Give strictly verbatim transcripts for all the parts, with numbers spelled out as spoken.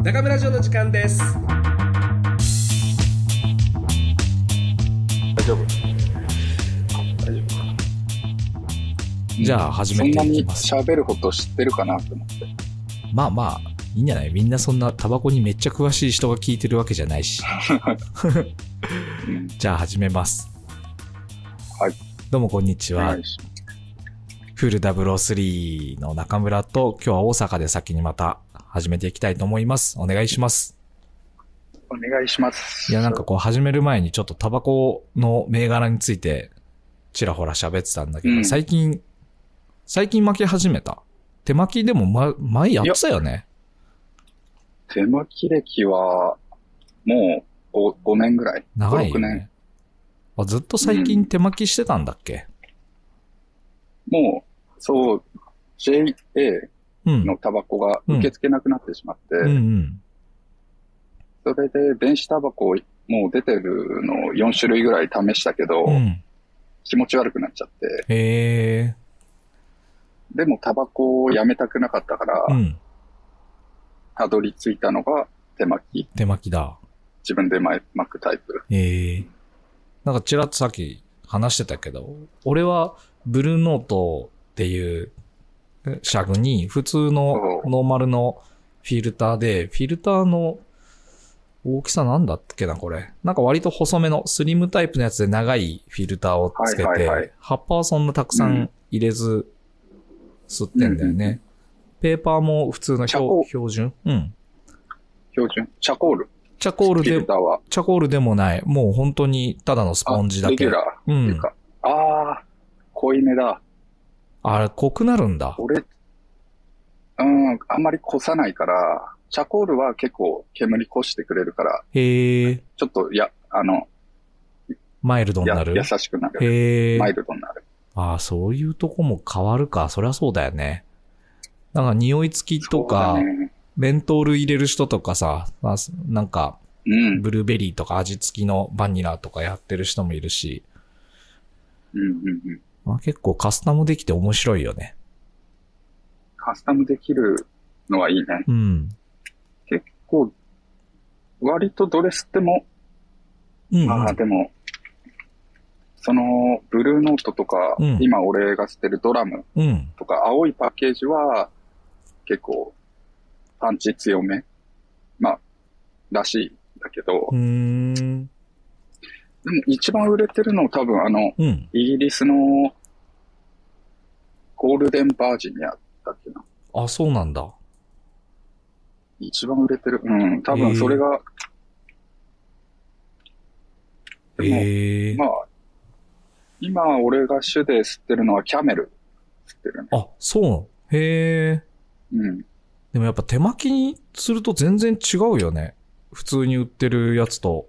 中村城の時間です。 大丈夫。大丈夫。 じゃあ始めていきます。 そんなに喋ること知ってるかなと思って。 まあまあいいんじゃない？みんなそんなタバコにめっちゃ詳しい人が聞いてるわけじゃないし。うん、じゃあ始めます。 はい。 どうもこんにちは。フルダブルオースリーの中村と、今日は大阪で先にまた始めていきたいと思います。お願いします。 お願いします。 いや、なんかこう始める前にちょっとタバコの銘柄についてちらほら喋ってたんだけど、うん、最近、最近巻き始めた。手巻きでも、ま、前やってたよね。 手巻き歴はもう 5, ごねんぐらい。 長いよね。 ご、ろくねん。 あ、ずっと最近手巻きしてたんだっけ？ うん、もう、そう、ジェイエー のタバコが受け付けなくなってしまって、 うんうんうん、 それで電子タバコもう出てるのをよん種類ぐらい試したけど、うん、気持ち悪くなっちゃって。 へー。でもタバコをやめたくなかったから、うん、たどり着いたのが手巻き。 手巻きだ。 自分で巻くタイプ。 へー。なんかちらっとさっき話してたけど、俺はブルーノートっていうシャグに普通のノーマルのフィルターで、フィルターの大きさなんだっけなこれ。なんか割と細めのスリムタイプのやつで長いフィルターをつけて、はいはいはい、葉っぱはそんなたくさん入れず吸ってんだよね。うん、ペーパーも普通の標準、うん、 標準チャコールチャコールで、チャコールでもない。もう本当にただのスポンジだけ。 レギュラー。うん。ああ、濃いめだ。 あれ、濃くなるんだ。 俺、うん、あんまり濃さないから、チャコールは結構煙濃してくれるから。 へえ。 ちょっと、や、あの、 マイルドになる？ 優しくなる。 へえ。 マイルドになる。 ああ、そういうとこも変わるか。そりゃそうだよね。なんか匂い付きとか、メントール入れる人とかさ、まあ、なんか、うん、ブルーベリーとか味付きのバニラとかやってる人もいるし、 うんうんうんまあ、結構カスタムできて面白いよね。 カスタムできるのはいいね。 うん。 結構、割とどれ吸っても、うんうん、ああ、でも、その、ブルーノートとか、うん、今俺が吸ってるドラムとか、うん、青いパッケージは、結構、パンチ強め。まあ、らしいんだけど。 うーん。でも一番売れてるの多分あの、うん、イギリスのゴールデンバージンやったっけな。 あ、そうなんだ。 一番売れてる。うん、多分それが。 えー、 でも、まあ、今俺が主で吸ってるのはキャメル吸ってるね。 あ、そう。へー。うん。 でもやっぱ手巻きにすると全然違うよね。普通に売ってるやつと。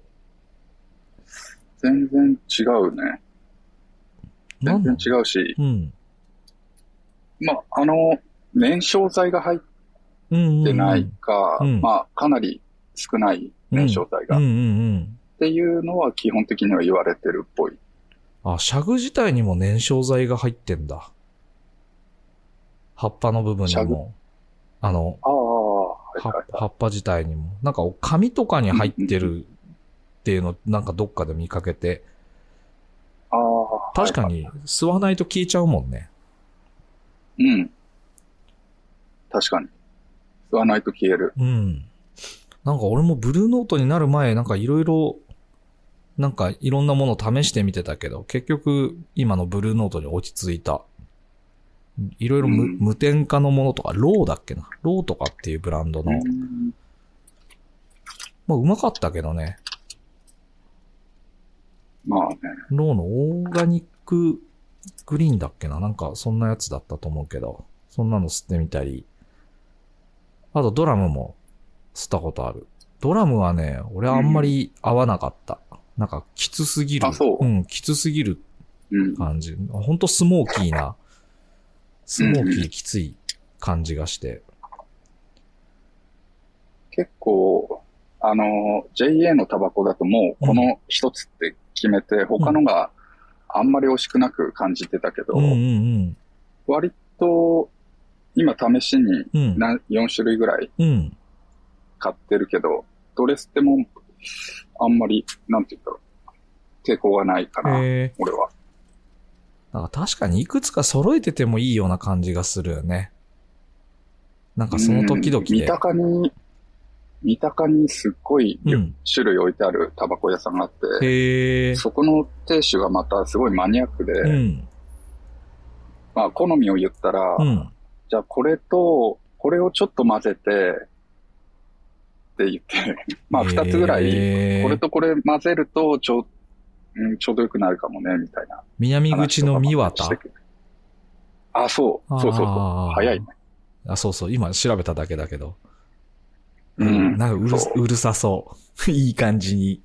全然違うね。全然違うし。 うん。 まあ、あの、燃焼剤が入ってないか、うんうんうん、まあ、かなり少ない燃焼剤が、 うんうんうんうん。 っていうのは基本的には言われてるっぽい。 あ、シャグ自体にも燃焼剤が入ってんだ。葉っぱの部分にも。あの、 ああ、はいはいはい、 葉っぱ自体にも。なんか紙とかに入ってるっていうの、なんかどっかで見かけて。 ああ。 確かに、吸わないと消えちゃうもんね。 うん。確かに。吸わないと消える。 うん。なんか俺もブルーノートになる前、なんかいろいろ、なんかいろんなものを試してみてたけど、結局今のブルーノートに落ち着いた。いろいろ 無,、うん、無添加のものとか、ローだっけな。ローとかっていうブランドの。うん、まあ、うまかったけどね。 まあね。 ローのオーガニックグリーンだっけな。なんかそんなやつだったと思うけど。そんなの吸ってみたり。あとドラムも吸ったことある。ドラムはね、俺あんまり合わなかった。うん、なんかきつすぎる。 あ、そう。 うん、きつすぎる感じ。うん、ほんとスモーキーな。スモーキーきつい感じがして。 結構、あの、ジェイエー のタバコだともうこの一つって決めて、うん、他のがあんまり惜しくなく感じてたけど、 うんうんうん、 割と今試しにな、うん、よん種類ぐらい買ってるけど、ドレステもあんまり、なんて言うんだろう。抵抗がないかな、俺は。 なんか確かにいくつか揃えててもいいような感じがするよね。なんかその時々で。 三鷹に、三鷹にすっごい種類置いてあるタバコ屋さんがあって、 へー、 そこの亭主がまたすごいマニアックで、うん、まあ好みを言ったら、うん、じゃあこれと、これをちょっと混ぜて、って言って、まあ二つぐらい、これとこれ混ぜるとちょ、うん、ちょうどよくなるかもね、みたいな。 南口の三綿？ あ、そう。そうそうそう。早いね。 あ、そうそう。今調べただけだけど。 うん。 なんかうる、うるさそう。いい感じに。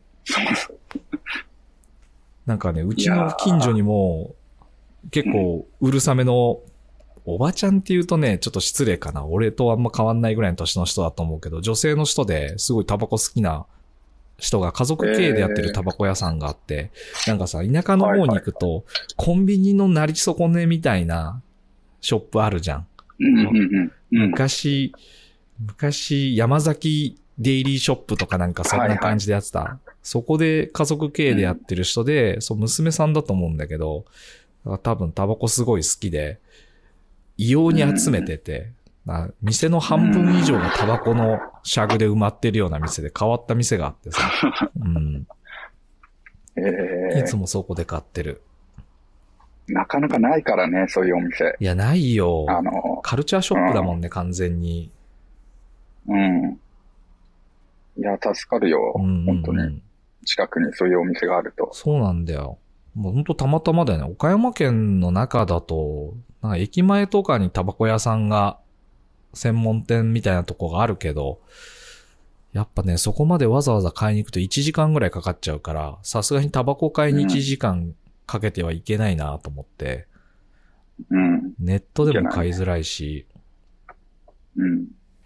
なんかね、うちの近所にも、結構うるさめの、おばちゃんって言うとね、ちょっと失礼かな。俺とあんま変わんないぐらいの年の人だと思うけど、女性の人ですごいタバコ好きな人が家族経営でやってるタバコ屋さんがあって、えー、なんかさ、田舎の方に行くと、はいはい、コンビニのなり損ねみたいなショップあるじゃん。 うんうんうんうん、 昔、昔、山崎デイリーショップとかなんかそんな感じでやってた。はいはい、そこで家族経営でやってる人で、うん、そう、娘さんだと思うんだけど、多分タバコすごい好きで、異様に集めてて、うん、店の半分以上がタバコのシャグで埋まってるような店で変わった店があってさ。うん。 えー、 いつもそこで買ってる。 なかなかないからね、そういうお店。 いや、ないよ。 あの、 カルチャーショップだもんね、うん、完全に。 うん。いや、助かるよ。うんうんうん、本当に。近くにそういうお店があると。 そうなんだよ。もう本当たまたまだよね。岡山県の中だと、なんか駅前とかにタバコ屋さんが、専門店みたいなとこがあるけど、やっぱね、そこまでわざわざ買いに行くといちじかんぐらいかかっちゃうから、さすがにタバコ買いにいちじかんかけてはいけないなと思って、 うん。 ネットでも買いづらいし、 うん。い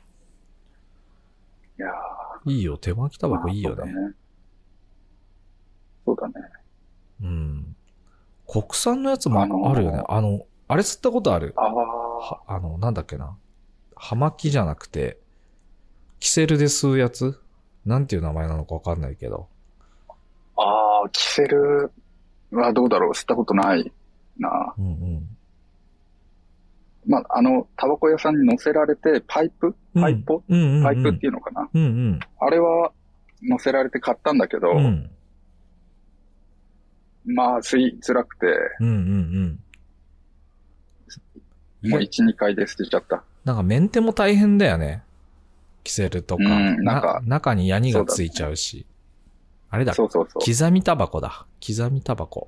やー。いいよ、手巻きタバコいいよね。 そうだね。 うん。国産のやつもあるよね。あの、あのあれ吸ったことある？ ああの、なんだっけな。葉巻じゃなくて、キセルで吸うやつ？なんていう名前なのかわかんないけど。 ああ、キセルはどうだろう？吸ったことないな。 うんうん。 まあ、あの、タバコ屋さんに乗せられて、パイプパイポ、 うんうんうんうん、 パイプっていうのかな、 うんうん、 あれは乗せられて買ったんだけど、うん、まあ、吸いづらくて、 うんうんうん、もういち、にかいで捨てちゃった。 なんかメンテも大変だよね。キセルとか。 うん、なんかな中にヤニがついちゃうし。うね、あれだ。 そうそうそう。 刻みタバコだ。刻みタバコ。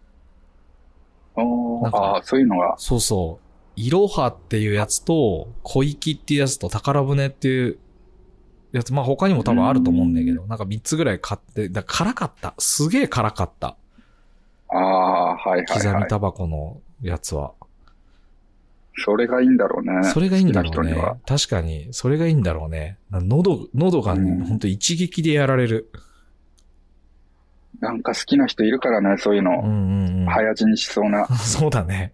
おああ、そういうのが。 そうそう。イロハっていうやつと、小粋っていうやつと、宝船っていうやつ、まあ他にも多分あると思うんだけど、んなんかみっつぐらい買って、だから辛かった。すげえ辛かった。 ああ、はいはい、はい。 刻みタバコのやつは。 それがいいんだろうね。 それがいいんだろうね。確かに、それがいいんだろうね。喉、喉がね、ほんと一撃でやられる。 なんか好きな人いるからね、そういうの。 うんうんうん。 早死にしそうな。 そうだね。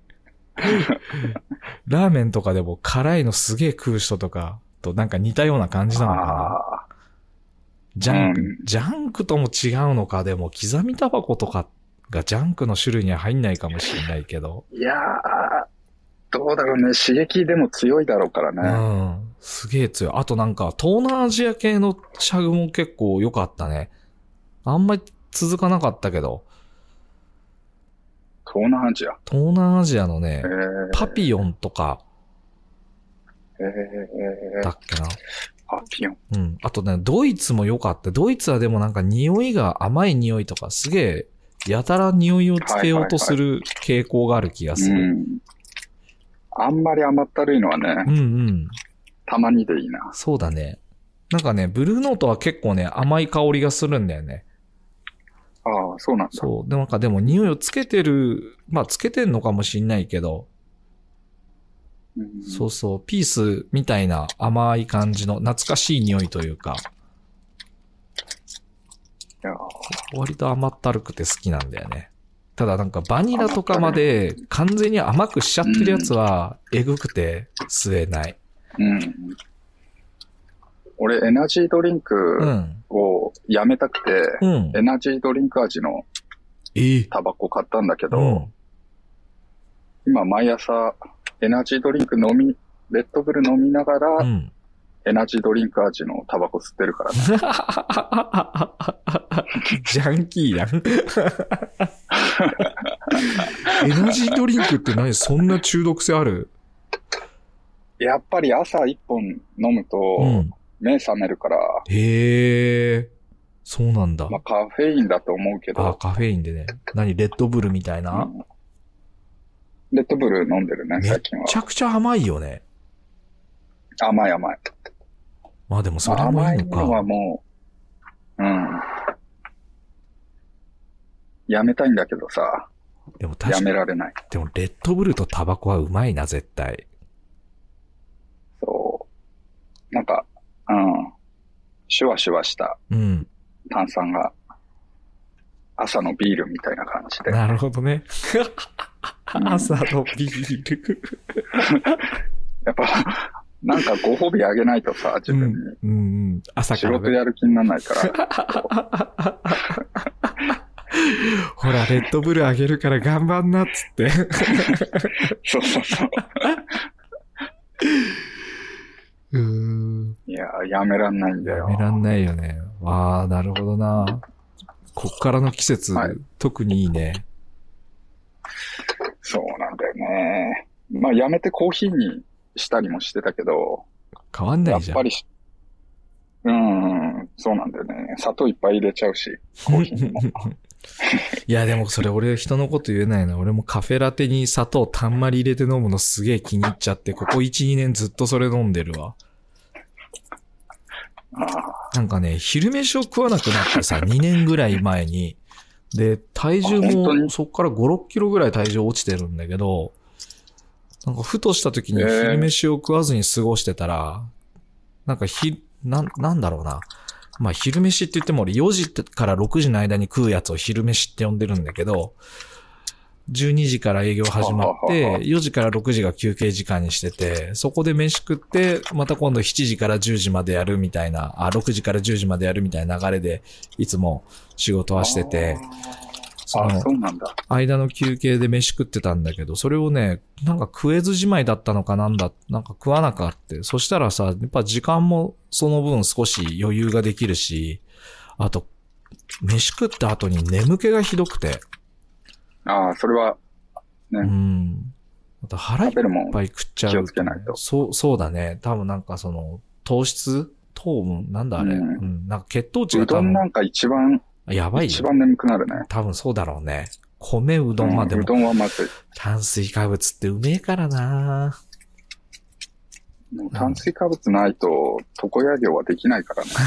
ラーメンとかでも辛いのすげえ食う人とかとなんか似たような感じなのかな。ジャンク、うん、ジャンクとも違うのか。でも刻みタバコとかがジャンクの種類には入んないかもしれないけど。 いやー、どうだろうね。刺激でも強いだろうからね。 うん。すげえ強い。あとなんか東南アジア系のシャグも結構良かったね。あんまり続かなかったけど。 東南アジア東南アジアのね、パピヨンとか、 えー、 だっけな。 パピヨン。 うん。あとね、ドイツも良かった。ドイツはでもなんか匂いが甘い匂いとか、すげえ、やたら匂いをつけようとする傾向がある気がする。 はいはいはい、うん。あんまり甘ったるいのはね、 うんうん。 たまにでいいな。 そうだね。なんかね、ブルーノートは結構ね、甘い香りがするんだよね。 ああ、そうなんだ。 そう。でもなんかでも匂いをつけてる、まあつけてんのかもしんないけど、うん、そうそう、ピースみたいな甘い感じの懐かしい匂いというか、 いや割と甘ったるくて好きなんだよね。ただなんかバニラとかまで完全に甘くしちゃってるやつはえぐくて吸えない。 うん。 俺エナジードリンクをやめたくて、うん、エナジードリンク味のタバコ買ったんだけど、うん、今毎朝エナジードリンク飲み、レッドブル飲みながら、うん、エナジードリンク味のタバコ吸ってるからね。 ジャンキーやん。エナジードリンクって何？そんな中毒性ある？ やっぱり朝一本飲むと、うん目覚めるから。 へえ、そうなんだ。 まあカフェインだと思うけど。 あ、カフェインでね。何レッドブルみたいな、うん、 レッドブル飲んでるね、最近は。 めちゃくちゃ甘いよね。 甘い甘い。 まあでもそれもいいのか。 甘いのはもう、うん。やめたいんだけどさ。でも確かに。やめられない。 でもレッドブルとタバコはうまいな、絶対。 そう。なんか、うん。シュワシュワした炭酸が、朝のビールみたいな感じで。 なるほどね。朝のビール。 やっぱ、なんかご褒美あげないとさ、自分に。うんうん、朝から、ね。仕事やる気にならないから。 ほら、レッドブルあげるから頑張んなっつって。 そうそうそう。 うーんいや、やめらんないんだよ。 やめらんないよね。わあ、なるほどな。こっからの季節、はい、特にいいね。 そうなんだよね。まあ、やめてコーヒーにしたりもしてたけど。 変わんないじゃん。 やっぱり、うん、そうなんだよね。砂糖いっぱい入れちゃうし、コーヒーにも。 いや、でもそれ俺人のこと言えないな。俺もカフェラテに砂糖たんまり入れて飲むのすげえ気に入っちゃって、ここいち、にねんずっとそれ飲んでるわ。なんかね、昼飯を食わなくなってさ、にねんぐらい前に。で、体重もそっからご、ろっキロぐらい体重落ちてるんだけど、なんかふとした時に昼飯を食わずに過ごしてたら、なんかひ、な、なんだろうな。まあ昼飯って言っても俺よじからろくじの間に食うやつを昼飯って呼んでるんだけど、じゅうにじから営業始まって、よじからろくじが休憩時間にしてて、そこで飯食って、また今度しちじからじゅうじまでやるみたいな、あ、ろくじからじゅうじまでやるみたいな流れで、いつも仕事はしてて、 その間の休憩で飯食ってたんだけど、それをね、なんか食えずじまいだったのかなんだ、なんか食わなかって。そしたらさ、やっぱ時間もその分少し余裕ができるし、あと、飯食った後に眠気がひどくて。 ああ、それは、ね。 うん。あと腹いっぱい食っちゃう。 気をつけないと。 そう、そうだね。多分なんかその、糖質糖分なんだあれ、うん、うん。なんか血糖値が多分。うどんなんか一番、 やばいよ。 一番眠くなるね。 多分そうだろうね。米うどんまでも、うん。 うどんはまずい。 炭水化物ってうめえからなもう炭水化物ないと、床屋業はできないからね。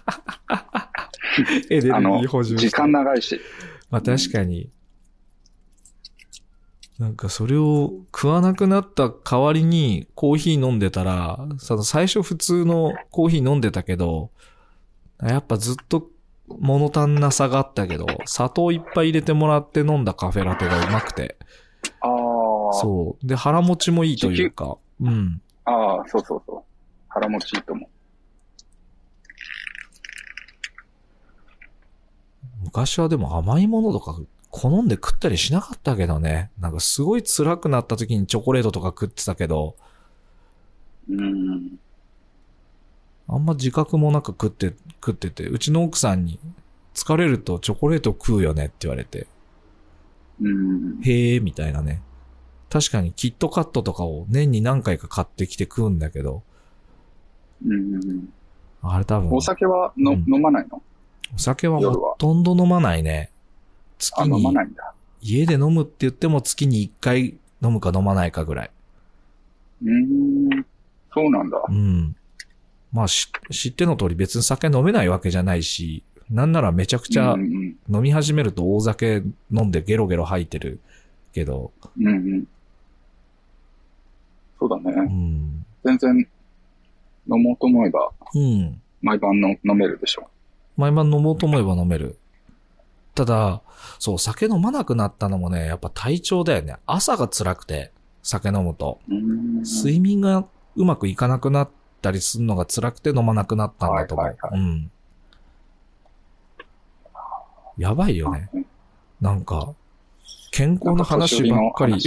エネルギー補充。 時間長いし。 まあ確かに。なんかそれを食わなくなった代わりにコーヒー飲んでたら、その最初普通のコーヒー飲んでたけど、やっぱずっと物足んなさがあったけど、砂糖いっぱい入れてもらって飲んだカフェラテがうまくて。 ああ。 そう。で、腹持ちもいいというか。うん。 ああ、そうそうそう。腹持ちいいと思う。 昔はでも甘いものとか好んで食ったりしなかったけどね。なんかすごい辛くなった時にチョコレートとか食ってたけど。 うん。 あんま自覚もなく食って、食ってて、うちの奥さんに疲れるとチョコレート食うよねって言われて。 うん。 へーみたいなね。確かにキットカットとかを年に何回か買ってきて食うんだけど。 うん。 あれ多分。 お酒はの、うん、飲まないの？ お酒はほとんど飲まないね。月に。 あ、飲まないんだ。 家で飲むって言っても月にいっかい飲むか飲まないかぐらい。 うーん。そうなんだ。 うん。まあし、知っての通り別に酒飲めないわけじゃないし、なんならめちゃくちゃ飲み始めると大酒飲んでゲロゲロ吐いてるけど。 うんうん。そうだね。 うん。 全然飲もうと思えば、 うん。 毎晩の飲めるでしょ。 毎晩飲もうと思えば飲める。ただ、そう、酒飲まなくなったのもね、やっぱ体調だよね。朝が辛くて、酒飲むと。睡眠がうまくいかなくなっったりするのが辛くて飲まなくなったんだと思う。はいはいはい、うん。やばいよね。なんか、健康の話ばっかり。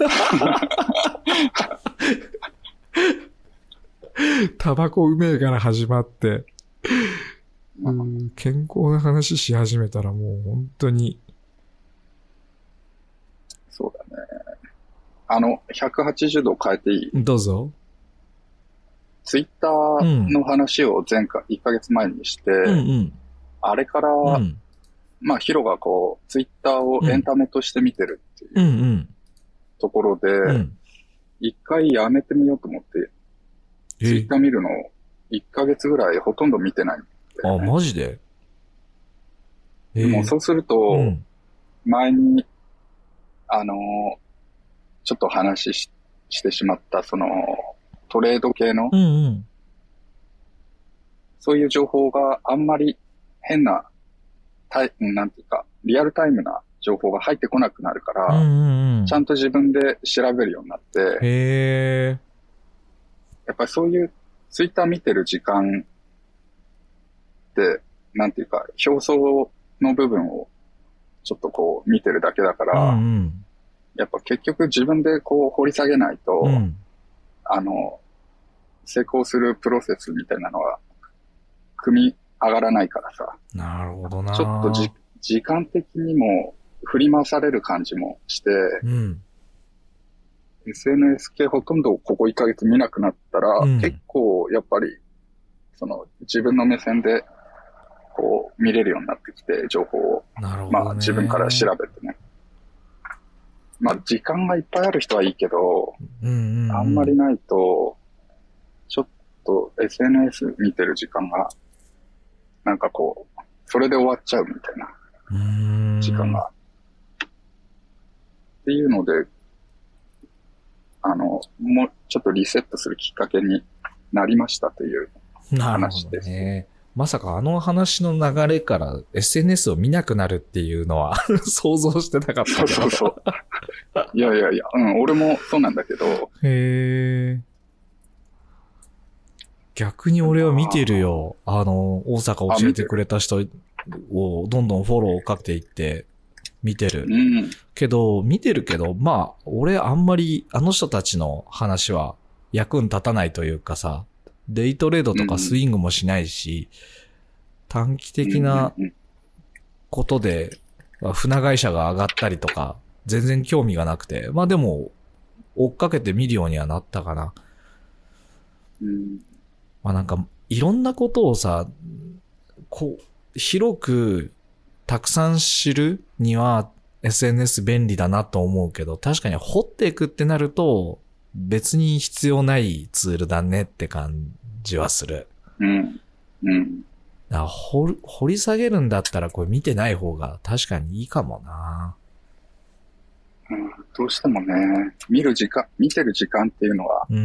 タバコうめえから始まって、うん、健康な話し始めたらもう本当に。 そうだね。あの、ひゃくはちじゅうど変えていい？ どうぞ。 ツイッターの話を前回、いっかげつまえにして、うんうん、あれから、うん、まあ、ヒロがこう、ツイッターをエンタメとして見てるっていうところで、一、うん、回やめてみようと思って、ツイッター見るのをいっかげつぐらいほとんど見てないんだよね。 あ、マジで？ でもそうすると、うん、前に、あの、ちょっと話 し, してしまった、その、トレード系の、うんうん、そういう情報があんまり変な、タイなんていうか、リアルタイムな情報が入ってこなくなるから、うんうんうん、ちゃんと自分で調べるようになって、 へー、 やっぱりそういうツイッター見てる時間って、なんていうか、表層の部分をちょっとこう見てるだけだから、うんうん、やっぱ結局自分でこう掘り下げないと、うん、あの、成功するプロセスみたいなのは、組み上がらないからさ。 なるほどな。 ちょっとじ時間的にも振り回される感じもして、うん、エスエヌエス 系ほとんどここいっかげつ見なくなったら、うん、結構やっぱり、その自分の目線でこう見れるようになってきて、情報を。 なるほどね。 まあ自分から調べてね。まあ時間がいっぱいある人はいいけど、うんうんうん、あんまりないと、ちょっと エスエヌエス 見てる時間が、なんかこう、それで終わっちゃうみたいな時間が。っていうので、あの、もうちょっとリセットするきっかけになりましたという話です。なるほどね。 まさかあの話の流れから エスエヌエス を見なくなるっていうのは想像してなかったけど。 そうそうそう。いやいやいや、うん、俺もそうなんだけど。 へー。逆に俺は見てるよ。あの、大阪教えてくれた人をどんどんフォローをかけていって見てる。うん、けど、見てるけど、まあ、俺あんまりあの人たちの話は役に立たないというかさ、デイトレードとかスイングもしないし、うん、短期的なことで船会社が上がったりとか、全然興味がなくて、まあでも、追っかけて見るようにはなったかな。うんまあなんか、いろんなことをさ、こう、広くたくさん知るには エスエヌエス 便利だなと思うけど、確かに掘っていくってなると、別に必要ないツールだねって感じはする。うん。うん。だから掘、掘り下げるんだったらこれ見てない方が確かにいいかもな。 うん、どうしてもね、見る時間、見てる時間っていうのは、うん。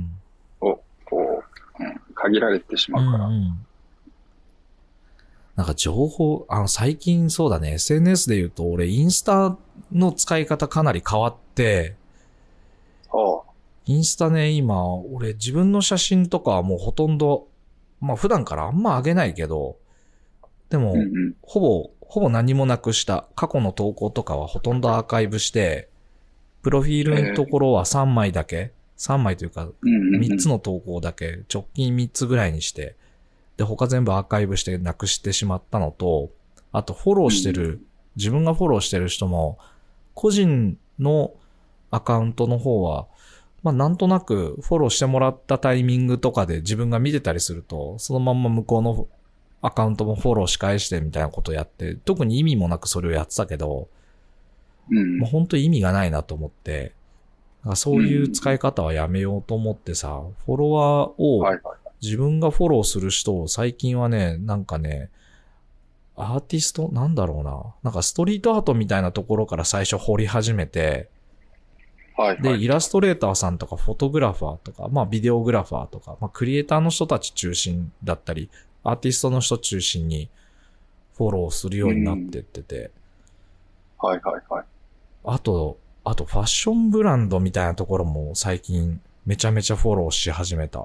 を、こう、うん、限られてしまうから、うんうん。 なんか情報、あの最近そうだね、エスエヌエス で言うと俺インスタの使い方かなり変わって、ああインスタね、今俺自分の写真とかはもうほとんど、まあ普段からあんま上げないけど、でも、うんうん、ほぼ、ほぼ何もなくした過去の投稿とかはほとんどアーカイブして、プロフィールのところはさんまいだけ、さんまいというか、みっつの投稿だけ、直近みっつぐらいにして、で、他全部アーカイブしてなくしてしまったのと、あとフォローしてる、自分がフォローしてる人も、個人のアカウントの方は、まあなんとなくフォローしてもらったタイミングとかで自分が見てたりすると、そのまんま向こうのアカウントもフォローし返してみたいなことをやって、特に意味もなくそれをやってたけど、うん、もう本当に意味がないなと思って、そういう使い方はやめようと思ってさ、フォロワーを自分がフォローする人を最近はね、なんかね、アーティストなんだろうな。なんかストリートアートみたいなところから最初掘り始めて、はいはい、で、イラストレーターさんとかフォトグラファーとか、まあビデオグラファーとか、まあクリエイターの人たち中心だったり、アーティストの人中心にフォローするようになってってて、 うん、はいはいはい。 あと、あとファッションブランドみたいなところも最近めちゃめちゃフォローし始めた。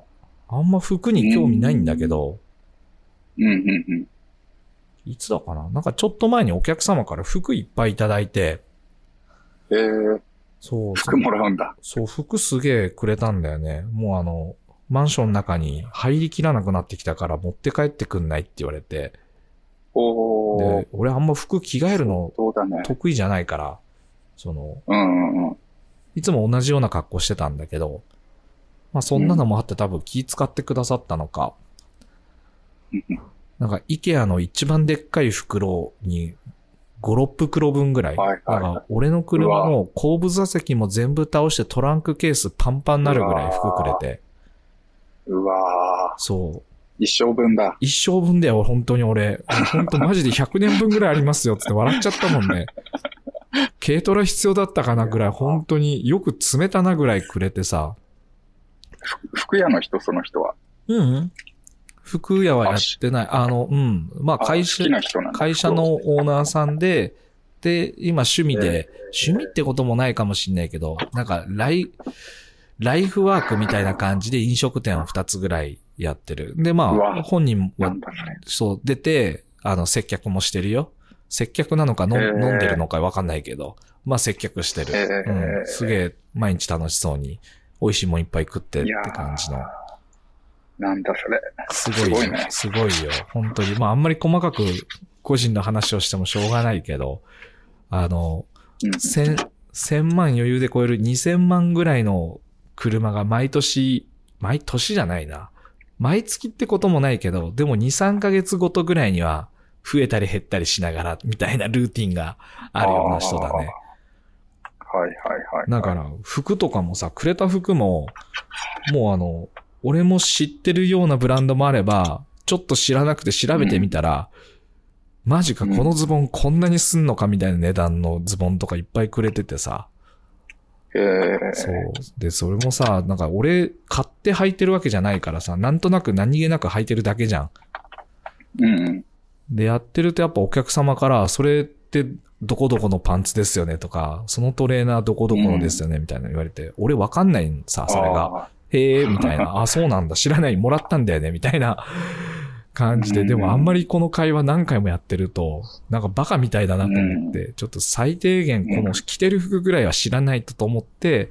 あんま服に興味ないんだけど、 うんうんうん。 いつだかな、なんかちょっと前にお客様から服いっぱいいただいて、 えー、 そう。 服もらうんだ。 そう、服すげえくれたんだよね。もうあの、マンションの中に入りきらなくなってきたから持って帰ってくんないって言われて。 おー。 で、俺あんま服着替えるの得意じゃないから、 そうだね、 その、うんうんうん。 いつも同じような格好してたんだけど、まあそんなのもあって多分気使ってくださったのか、 うん、 なんか IKEA の一番でっかい袋にご、ろっぷくろぶんぐらい。はいはいはい、だから俺の車の後部座席も全部倒してトランクケースパンパンになるぐらい服くれて。 うわー。 そう。 一生分だ。 一生分だよ、本当に俺。本当マジでひゃくねんぶんぐらいありますよって笑っちゃったもんね。軽トラ必要だったかなぐらい、本当によく詰めたなぐらいくれてさ。 服屋の人、その人は。 うん。服屋はやってない。あの、うん。まあ会社、会社のオーナーさんで、で、今趣味で、えー、趣味ってこともないかもしんないけど、なんかライ、ライフワークみたいな感じで飲食店をふたつぐらいやってる。で、まあ、本人は、そう、出て、あの、接客もしてるよ。接客なのかの、えー、飲んでるのかわかんないけど、まあ接客してる。えーうん、すげえ、毎日楽しそうに、美味しいもんいっぱい食ってって感じの。 なんだそれ。 すごいよ。すごいね。すごいよ。本当に。まああんまり細かく個人の話をしてもしょうがないけど、あの、うん、千、千万余裕で超えるにせんまんぐらいの車が毎年、毎年じゃないな。毎月ってこともないけど、でもに、さんかげつごとぐらいには増えたり減ったりしながらみたいなルーティンがあるような人だね。 はいはいはい。 だから服とかもさ、くれた服も、もうあの、俺も知ってるようなブランドもあれば、ちょっと知らなくて調べてみたら、うん、マジかこのズボンこんなにすんのかみたいな値段のズボンとかいっぱいくれててさ。 へー。 そう。で、それもさ、なんか俺買って履いてるわけじゃないからさ、なんとなく何気なく履いてるだけじゃん。 うん。 で、やってるとやっぱお客様から、それってどこどこのパンツですよねとか、そのトレーナーどこどこのですよねみたいな言われて、うん、俺わかんないさ、それが。へーみたいな。あ、そうなんだ。知らない。もらったんだよねみたいな感じで。でもあんまりこの会話何回もやってると、なんかバカみたいだなと思って、ちょっと最低限この着てる服ぐらいは知らないとと思って、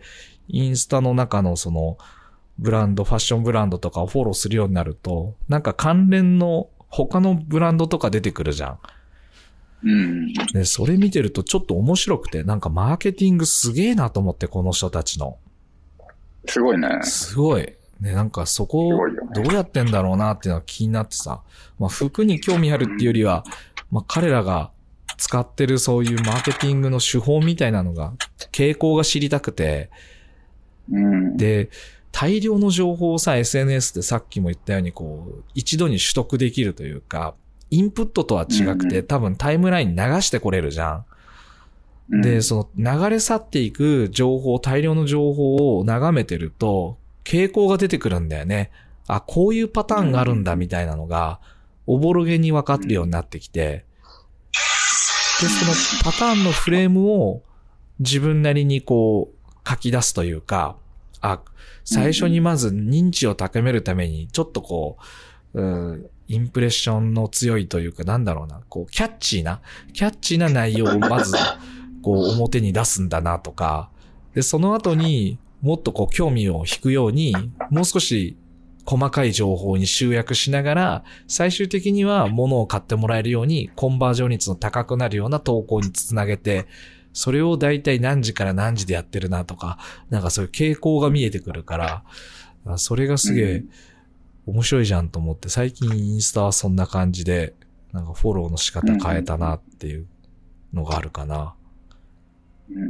インスタの中のそのブランド、ファッションブランドとかをフォローするようになると、なんか関連の他のブランドとか出てくるじゃん。 うん。 で、それ見てるとちょっと面白くて、なんかマーケティングすげえなと思って、この人たちの。 すごいね。 すごい。ね、なんかそこをどうやってんだろうなっていうのが気になってさ、まあ服に興味あるっていうよりは、まあ彼らが使ってるそういうマーケティングの手法みたいなのが、傾向が知りたくて、 うん、 で、大量の情報をさ、エスエヌエス でさっきも言ったようにこう、一度に取得できるというか、インプットとは違くて、多分タイムラインに流してこれるじゃん。で、その流れ去っていく情報、大量の情報を眺めてると、傾向が出てくるんだよね。あ、こういうパターンがあるんだみたいなのが、おぼろげに分かるようになってきて、で、そのパターンのフレームを自分なりにこう書き出すというか、あ、最初にまず認知を高めるために、ちょっとこう、うん、インプレッションの強いというか、なんだろうな、こう、キャッチーな、キャッチーな内容をまず、こう、表に出すんだなとか、で、その後にもっとこう、興味を引くように、もう少し細かい情報に集約しながら、最終的には物を買ってもらえるように、コンバージョン率の高くなるような投稿につなげて、それをだいたい何時から何時でやってるなとか、なんかそういう傾向が見えてくるから、それがすげえ面白いじゃんと思って、最近インスタはそんな感じで、なんかフォローの仕方変えたなっていうのがあるかな。 うん、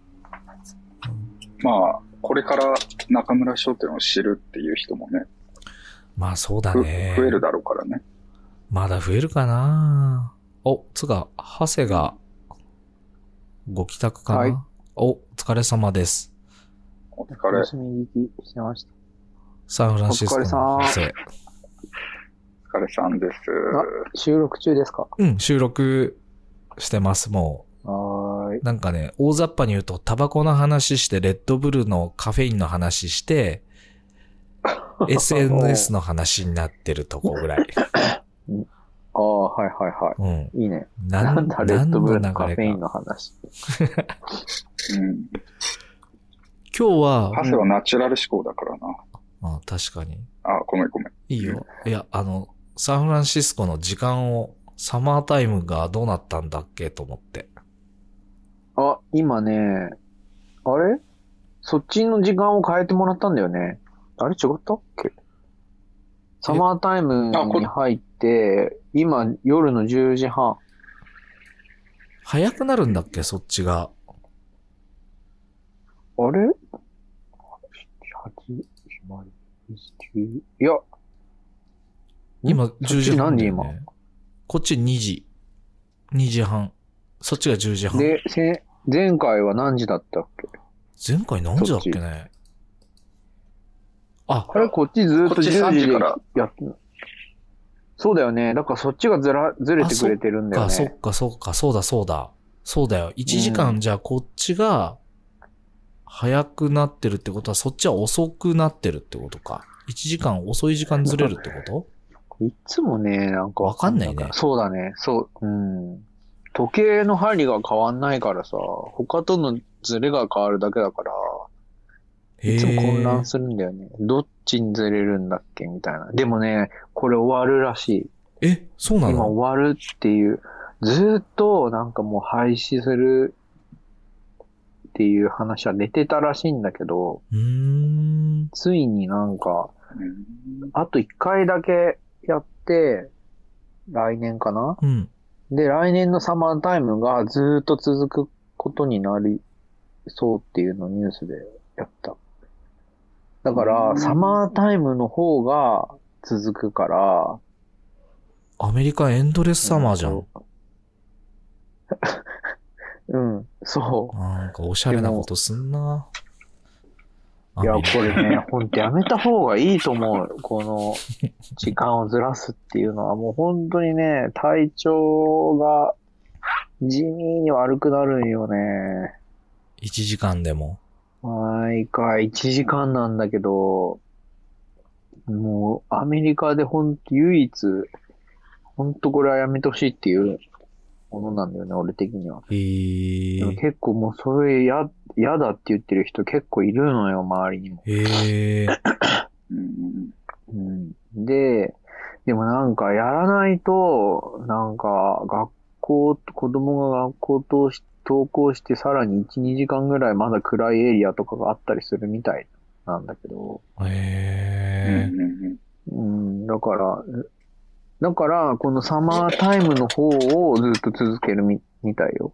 まあ、これから中村商店を知るっていう人もね。 まあそうだね。 増えるだろうからね。 まだ増えるかな。お、つが、長谷が、ご帰宅かな、はい、お、お疲れ様です。 お疲れ。 楽しみ聞きしてました。 サンフランシスコの長谷。 お疲れさんです。 収録中ですか？ うん、収録してます、もう。 はーい。 なんかね、大雑把に言うと、タバコの話して、レッドブルのカフェインの話して、 エスエヌエス の話になってるとこぐらい。 ああ、はいはいはい。うん。いいね。なんだ、レッドブルのカフェインの話。 うん、 今日は、 ハセはナチュラル思考だからな。 ああ、確かに。 あ、ごめんごめん。 いいよ。いや、あの、サンフランシスコの時間を、サマータイムがどうなったんだっけと思って。 あ、今ね、あれそっちの時間を変えてもらったんだよね。あれ違ったっけ？サマータイムに入って、今夜のじゅうじはん。 早くなるんだっけそっちが。 あれ ?はち、きゅう、いや。 今じゅうじはん、ね。 何時今？ こっちにじ。にじはん。そっちがじゅうじはん。 で、せ前回は何時だったっけ？ 前回何時だっけね。あ、 あれこっちずっとじゅうじでやってる。そうだよね。だからそっちがずら、ずれてくれてるんだよね。 そっか、そっか、そっか、そうだ、そうだ。そうだよ。いちじかんじゃこっちが早くなってるってことは、そっちは遅くなってるってことか。いちじかん遅い時間ずれるってこといつもね、なんかわかんないね。 そうだね。そう、うん。時計の針が変わんないからさ、他とのズレが変わるだけだから、いつも混乱するんだよね。どっちにずれるんだっけみたいな。でもね、これ終わるらしい。 え、そうなの？ 今終わるっていう、ずーっとなんかもう廃止するっていう話は出てたらしいんだけど、 うーんついになんか、あと一回だけやって、来年かな？ うん。 で、来年のサマータイムがずーっと続くことになりそうっていうのをニュースでやった。だから、サマータイムの方が続くから、 アメリカエンドレスサマーじゃん。 うん、そう。 なんかおしゃれなことすんな。 いや、これね、ほんとやめた方がいいと思う。この時間をずらすっていうのはもう本当にね、体調が地味に悪くなるんよね。 いちじかんでも。 毎回いちじかんなんだけど、もうアメリカでほんと唯一、ほんとこれはやめてほしいっていうものなんだよね、俺的には。 へー。 でも結構もうそれや、やだって言ってる人結構いるのよ、周りにも。 へー。 うん、で、でもなんかやらないと、なんか学校、子供が学校通し、登校してさらにいち、にじかんぐらいまだ暗いエリアとかがあったりするみたいなんだけど。 へー。 うん、だから、だから、このサマータイムの方をずっと続けるみ、みたいよ。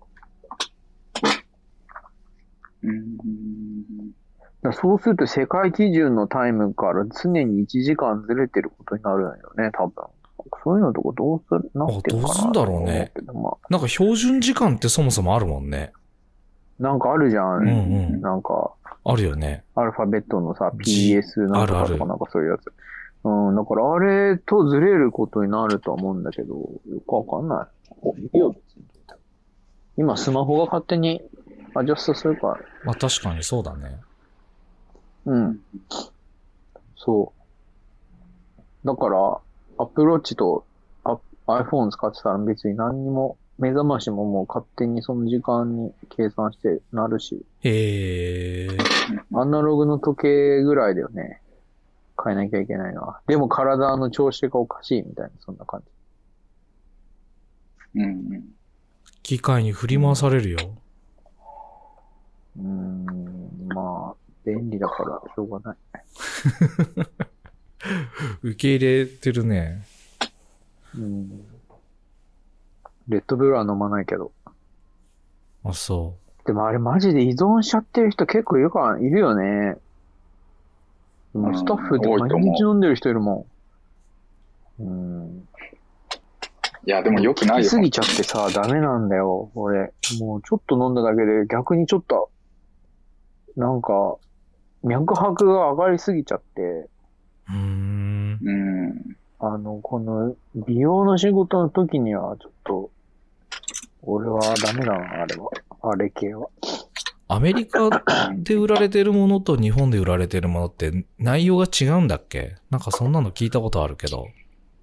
うん、 だそうすると世界基準のタイムから常にいちじかんずれてることになるんよね、多分。そういうのとかどうする、なってるかな。 どうすんだろうね。まあ、なんか標準時間ってそもそもあるもんね。 なんかあるじゃん。 うんうん、 なんか。 あるよね。 アルファベットのさ、ピーエス なんとかとかなんかそういうやつ。うん、だからあれとずれることになるとは思うんだけど、よくわかんない。いいよ。今スマホが勝手にアジャストするから。 まあ確かにそうだね。 うん。そう。だから、アップローチと iPhone 使ってたら別に何にも、目覚ましももう勝手にその時間に計算してなるし。 へー。 アナログの時計ぐらいだよね。変えなきゃいけないのは。でも体の調子がおかしいみたいな、そんな感じ。うん。 機械に振り回されるよ。 うーん、まあ、便利だからしょうがない。 受け入れてるね。 うん。レッドブルは飲まないけど。 あ、そう。 でもあれマジで依存しちゃってる人結構いるから、いるよね。もうスタッフって毎日飲んでる人いるもん。うん。 いや、でも良くないよ。 行き過ぎちゃってさ、ダメなんだよ、俺。もうちょっと飲んだだけで逆にちょっと、なんか、脈拍が上がりすぎちゃって。 うーん。 うん。 あの、この美容の仕事の時にはちょっと、俺はダメだな、あれは。あれ系は。 アメリカで売られてるものと日本で売られてるものって内容が違うんだっけ？なんかそんなの聞いたことあるけど。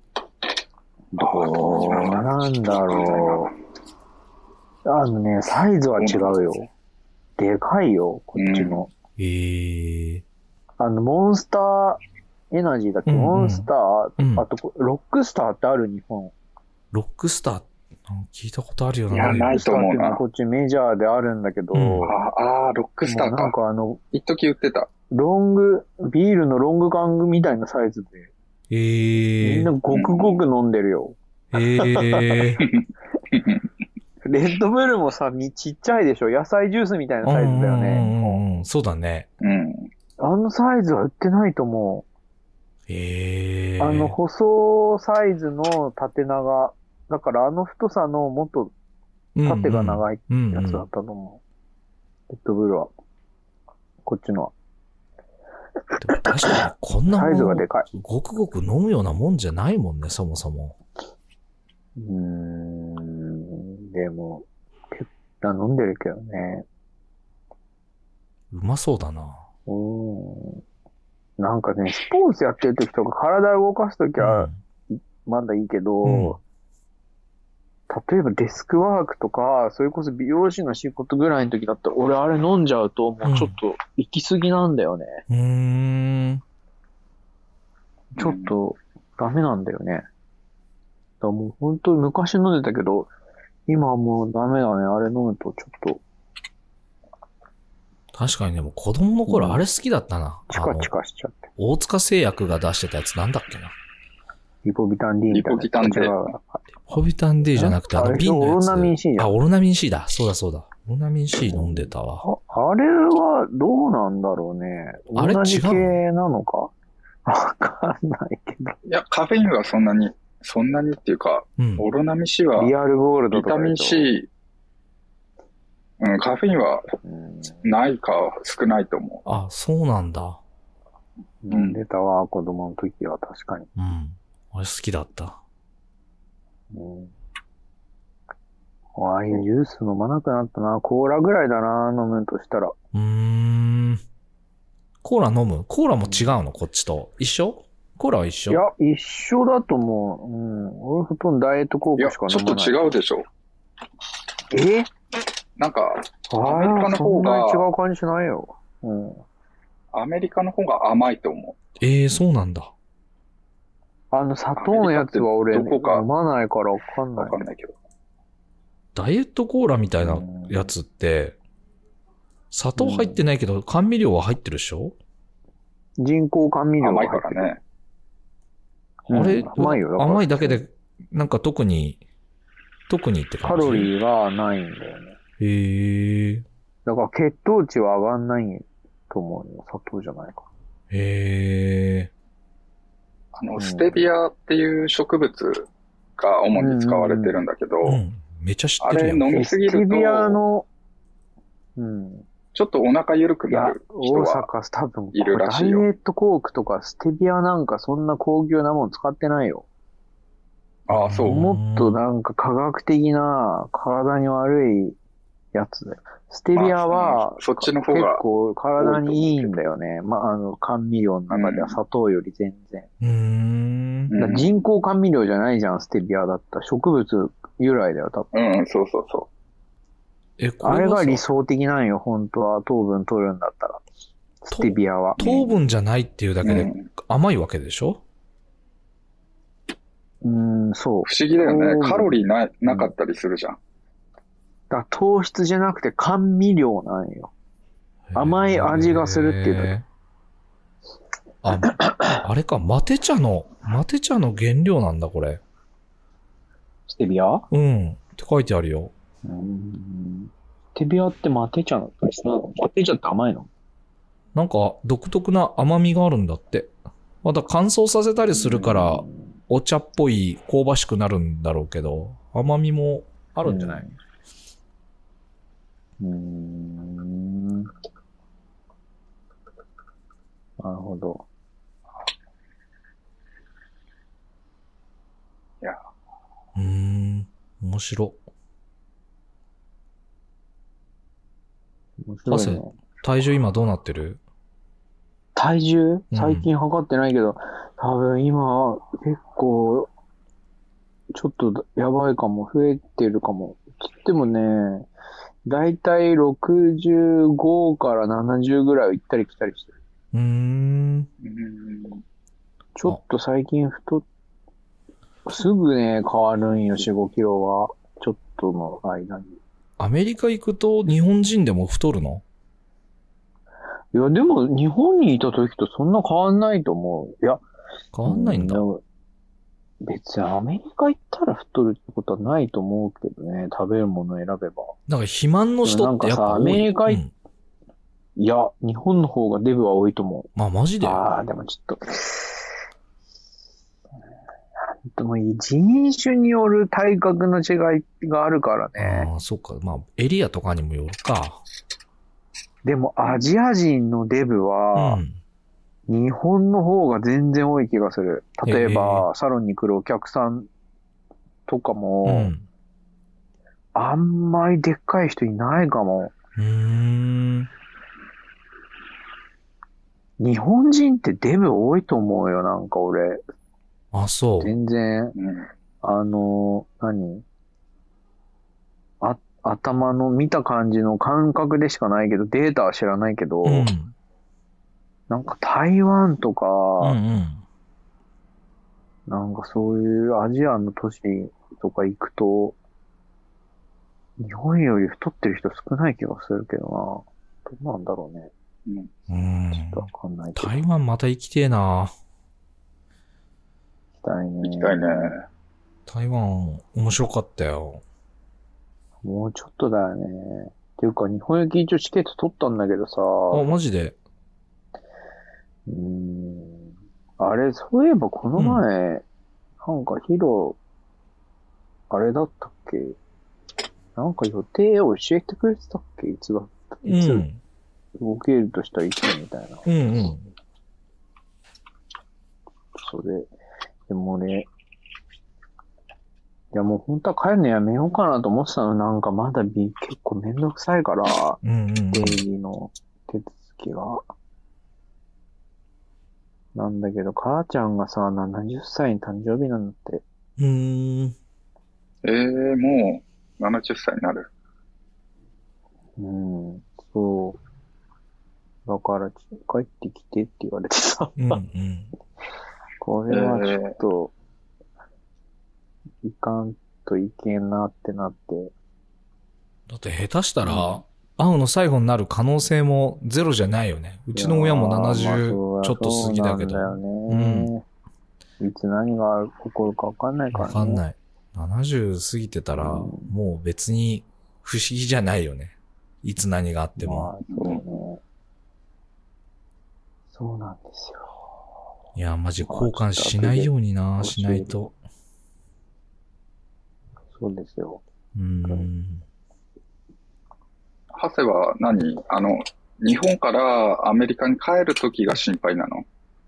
どうなんだろう。あのね、サイズは違うよ。でかいよ、こっちの。 へ、うん、えー。 あの、モンスターエナジーだっけ、うんうん、モンスター、うん、あと、ロックスターってある日本。 ロックスター聞いたことあるよな。 いや、ないと思うな。 こっちメジャーであるんだけど。うん、 ああ、ロックスターか。 なんかあの、 一時売ってた。 ロング、ビールのロング缶みたいなサイズで。 えー、 みんなごくごく飲んでるよ。 えー、 レッドブルもさ、ちっちゃいでしょ？野菜ジュースみたいなサイズだよね。 うんうん、そうだね。 うん。 あのサイズは売ってないと思う。えー、 あの細サイズの縦長。だからあの太さのもっと縦が長いやつだったと思う。うんうん、レッドブルは。こっちのは。 でも確かにこんなもん、 サイズがでかい。 ごくごく飲むようなもんじゃないもんね、そもそも。 うーん、でも、結構飲んでるけどね。 うまそうだな。 うん。なんかね、スポーツやってる時とか体を動かす時はまだいいけど、うん、例えばデスクワークとか、それこそ美容師の仕事ぐらいの時だったら、俺あれ飲んじゃうともうちょっと行き過ぎなんだよね。 うーん。 ちょっとダメなんだよね。だからもう本当に昔飲んでたけど、今はもうダメだね。あれ飲むとちょっと。 確かにでも子供の頃あれ好きだったな。 うん、チカチカしちゃって。 大塚製薬が出してたやつなんだっけな。 リポビタン D みたいな。 リポビタン D。 リポビタン D じゃなくて、あの瓶のやつ。 オロナミン C あ、オロナミン C だ。そうだそうだ。オロナミン C 飲んでたわ。 あ, あれはどうなんだろうね。 あれ違う同じ系なのかわかんないけど。 いや、カフェインはそんなに、そんなにっていうか、うん、オロナミン C は、 リアルゴールドとかビタミン C、うん、カフェインはないか少ないと思う。あ、そうなんだ。 飲んでたわ、子供の時は確かに。 うん。あれ好きだった。 うん。ああいうジュース飲まなくなったな。コーラぐらいだな、飲むとしたら。 うーん。コーラ飲む？コーラも違うの？こっちと。一緒？コーラは一緒？ いや、一緒だと思う。うん。俺ほとんどダイエットコークしか飲まない。 いや、ちょっと違うでしょ。 え？ なんか、 アメリカの方が。そんなに違う感じしないよ。うん。 アメリカの方が甘いと思う。 ええー、そうなんだ。 あの、砂糖のやつは俺、飲まないからわかんない。 わかんないけど。 ダイエットコーラみたいなやつって、砂糖入ってないけど、甘味料は入ってるでしょ？ 人工甘味料が入ってる。甘いからね。 あれ、 うん、甘いよ。 甘いだけで、なんか特に、特にって感じ。 カロリーがないんだよね。 へえ。 だから血糖値は上がんないと思うよ。砂糖じゃないか。 へえ。 あの、ステビアっていう植物が主に使われてるんだけど、 うんうん、めっちゃ知ってるやん。 あれ飲みすぎると、 ステビアの、うん。 ちょっとお腹緩くなる人は大阪多分いるらしいよ。 ダイエットコークとかステビアなんかそんな高級なもの使ってないよ。 ああ、そう。 もっとなんか科学的な体に悪いやつだよ。ステビアは、 そっちの方が結構体にいいんだよね。まあ、あの、甘味料の中では砂糖より全然。 うーん。 だ人工甘味料じゃないじゃん、ステビアだったら。植物由来だよ、多分。うん、そうそうそう。 え、これあれが理想的なんよ、本当は。糖分取るんだったら。ステビアは。 糖分じゃないっていうだけで甘いわけでしょ？ うん、うん、そう。 不思議だよね。カロリーな、なかったりするじゃん。 だ糖質じゃなくて甘味料なんよ。甘い味がするっていうだけ。 あ、あれか、マテ茶の、マテ茶の原料なんだ、これ。 ステビア？ うん。って書いてあるよ。 うん。ステビアってマテ茶の物質なの？マテ茶って甘いの？ なんか、独特な甘みがあるんだって。また乾燥させたりするから、お茶っぽい香ばしくなるんだろうけど、甘みもあるんじゃない？ うーん。なるほど。 いや。 うーん。面白。 面ごいね。 体重今どうなってる？ 体重最近測ってないけど、うん、多分今結構ちょっとやばいかも。増えてるかも。つってもね、だいたいろくじゅうごからななじゅうぐらい行ったり来たりしてる。 うーん。 ちょっと最近太っ、すぐね、変わるんよ、よん、ごキロは。ちょっとの間に。 アメリカ行くと日本人でも太るの？ いや、でも日本にいた時とそんな変わんないと思う。いや、 変わんないんだ。 うん、別にアメリカ行ったら太るってことはないと思うけどね、食べるもの選べば。 なんか肥満の人ってやっぱ多い。 なんかさ、アメリカ、うん、いや、日本の方がデブは多いと思う。 まあマジで？ ああ、でもちょっと。でも人種による体格の違いがあるからね。 ああ、そっか。まあ、エリアとかにもよるか。 でも、アジア人のデブは、うん、日本の方が全然多い気がする。例えば、サロンに来るお客さんとかも、うん、あんまりでっかい人いないかも。 うーん。 日本人ってデブ多いと思うよ、なんか俺。 あ、そう。 全然、うん、あの、何あ、頭の見た感じの感覚でしかないけど、データは知らないけど、うん、なんか台湾とか、うんうん、なんかそういうアジアの都市とか行くと、日本より太ってる人少ない気がするけどな。どうなんだろうね。 うん。 ちょっとわかんないけど。 台湾また行きてえな。 行きたいね。 行きたいね。 台湾面白かったよ。 もうちょっとだよね。っていうか、日本行き一応チケット取ったんだけどさ。 あ、マジで？ うーん。あれ、そういえばこの前、うん、なんかヒロ、あれだったっけ？なんか予定を教えてくれてたっけ？いつだったいつ、うん、動けるとしたらいつみたいな。 うんうん。 それ、でもね、いやもう本当は帰るのやめようかなと思ってたの。なんかまだ結構めんどくさいから、 うんうんうん、 デイリーの手続きが。なんだけど、母ちゃんがさ、ななじゅっさいに誕生日なんだって。 うーん。 えー、もうななじゅっさいになる。 うん、そう。だから、帰ってきてって言われてさ。 うんうん、 これはちょっと、いかんといけんなってなって。 だって下手したら、うん、会うの最後になる可能性もゼロじゃないよね。うちの親もななじゅうちょっと過ぎだけど。 そうなんだよね。うん、いつ何が起こるか分かんないからね。 分かんない。ななじゅう過ぎてたら、うん、もう別に不思議じゃないよね。いつ何があっても。 まあ、そうね。そうなんですよ。 いや、マジ交換しないようにな、しないと。 そうですよ。 うーん。 ハセは何？あの、日本からアメリカに帰るときが心配なの？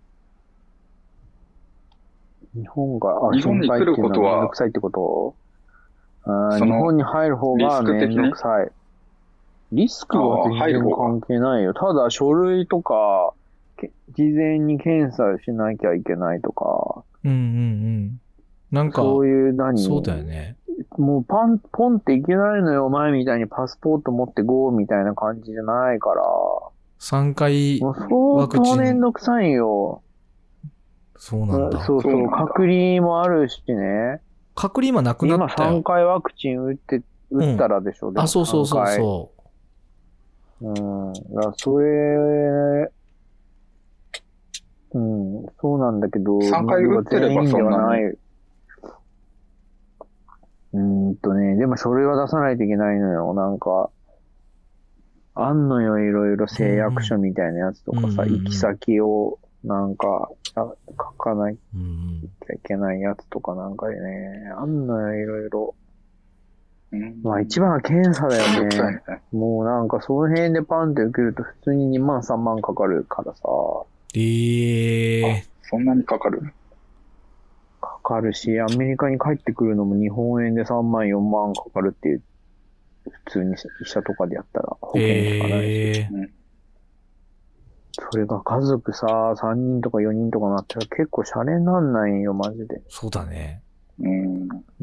日本が、 日本に来ることは、 めんどくさいってこと？あ、日本に入る方がめんどくさい。リスクは全然関係ないよ。ただ書類とか、事前に検査しなきゃいけないとか。 うんうんうん。なんか、 そういう何？ そうだよね。 もうパン、ポンっていけないのよ。前みたいにパスポート持ってゴーみたいな感じじゃないから。 さんかいワクチン。もう相当めんどくさいよ。 そうなんだ。 そうそう、隔離もあるしね。 隔離今なくなったよ。 今さんかいワクチン打って、打ったらでしょ、うん、 あ、そうそうそうそう。 うん。だからそれ、うん、そうなんだけど、 さんかい打ってればそんなに。うーんとね、でも書類は出さないといけないのよ。なんか、あんのよ、いろいろ誓約書みたいなやつとかさ、うん、行き先を、なんか、書かないといけないやつとかなんかでね、あんのよ、いろいろ。うん、まあ一番は検査だよね。もうなんかその辺でパンって受けると普通ににまんさんまんかかるからさ。 えー。 そんなにかかる？ かかるし、アメリカに帰ってくるのも日本円でさんまんよんまんかかるって普通に医者とかでやったら保険とかないし。えー、それが家族さ、さんにんとかよにんとかなったら結構シャレになんないんよ、マジで。 そうだね。 うん。 うん。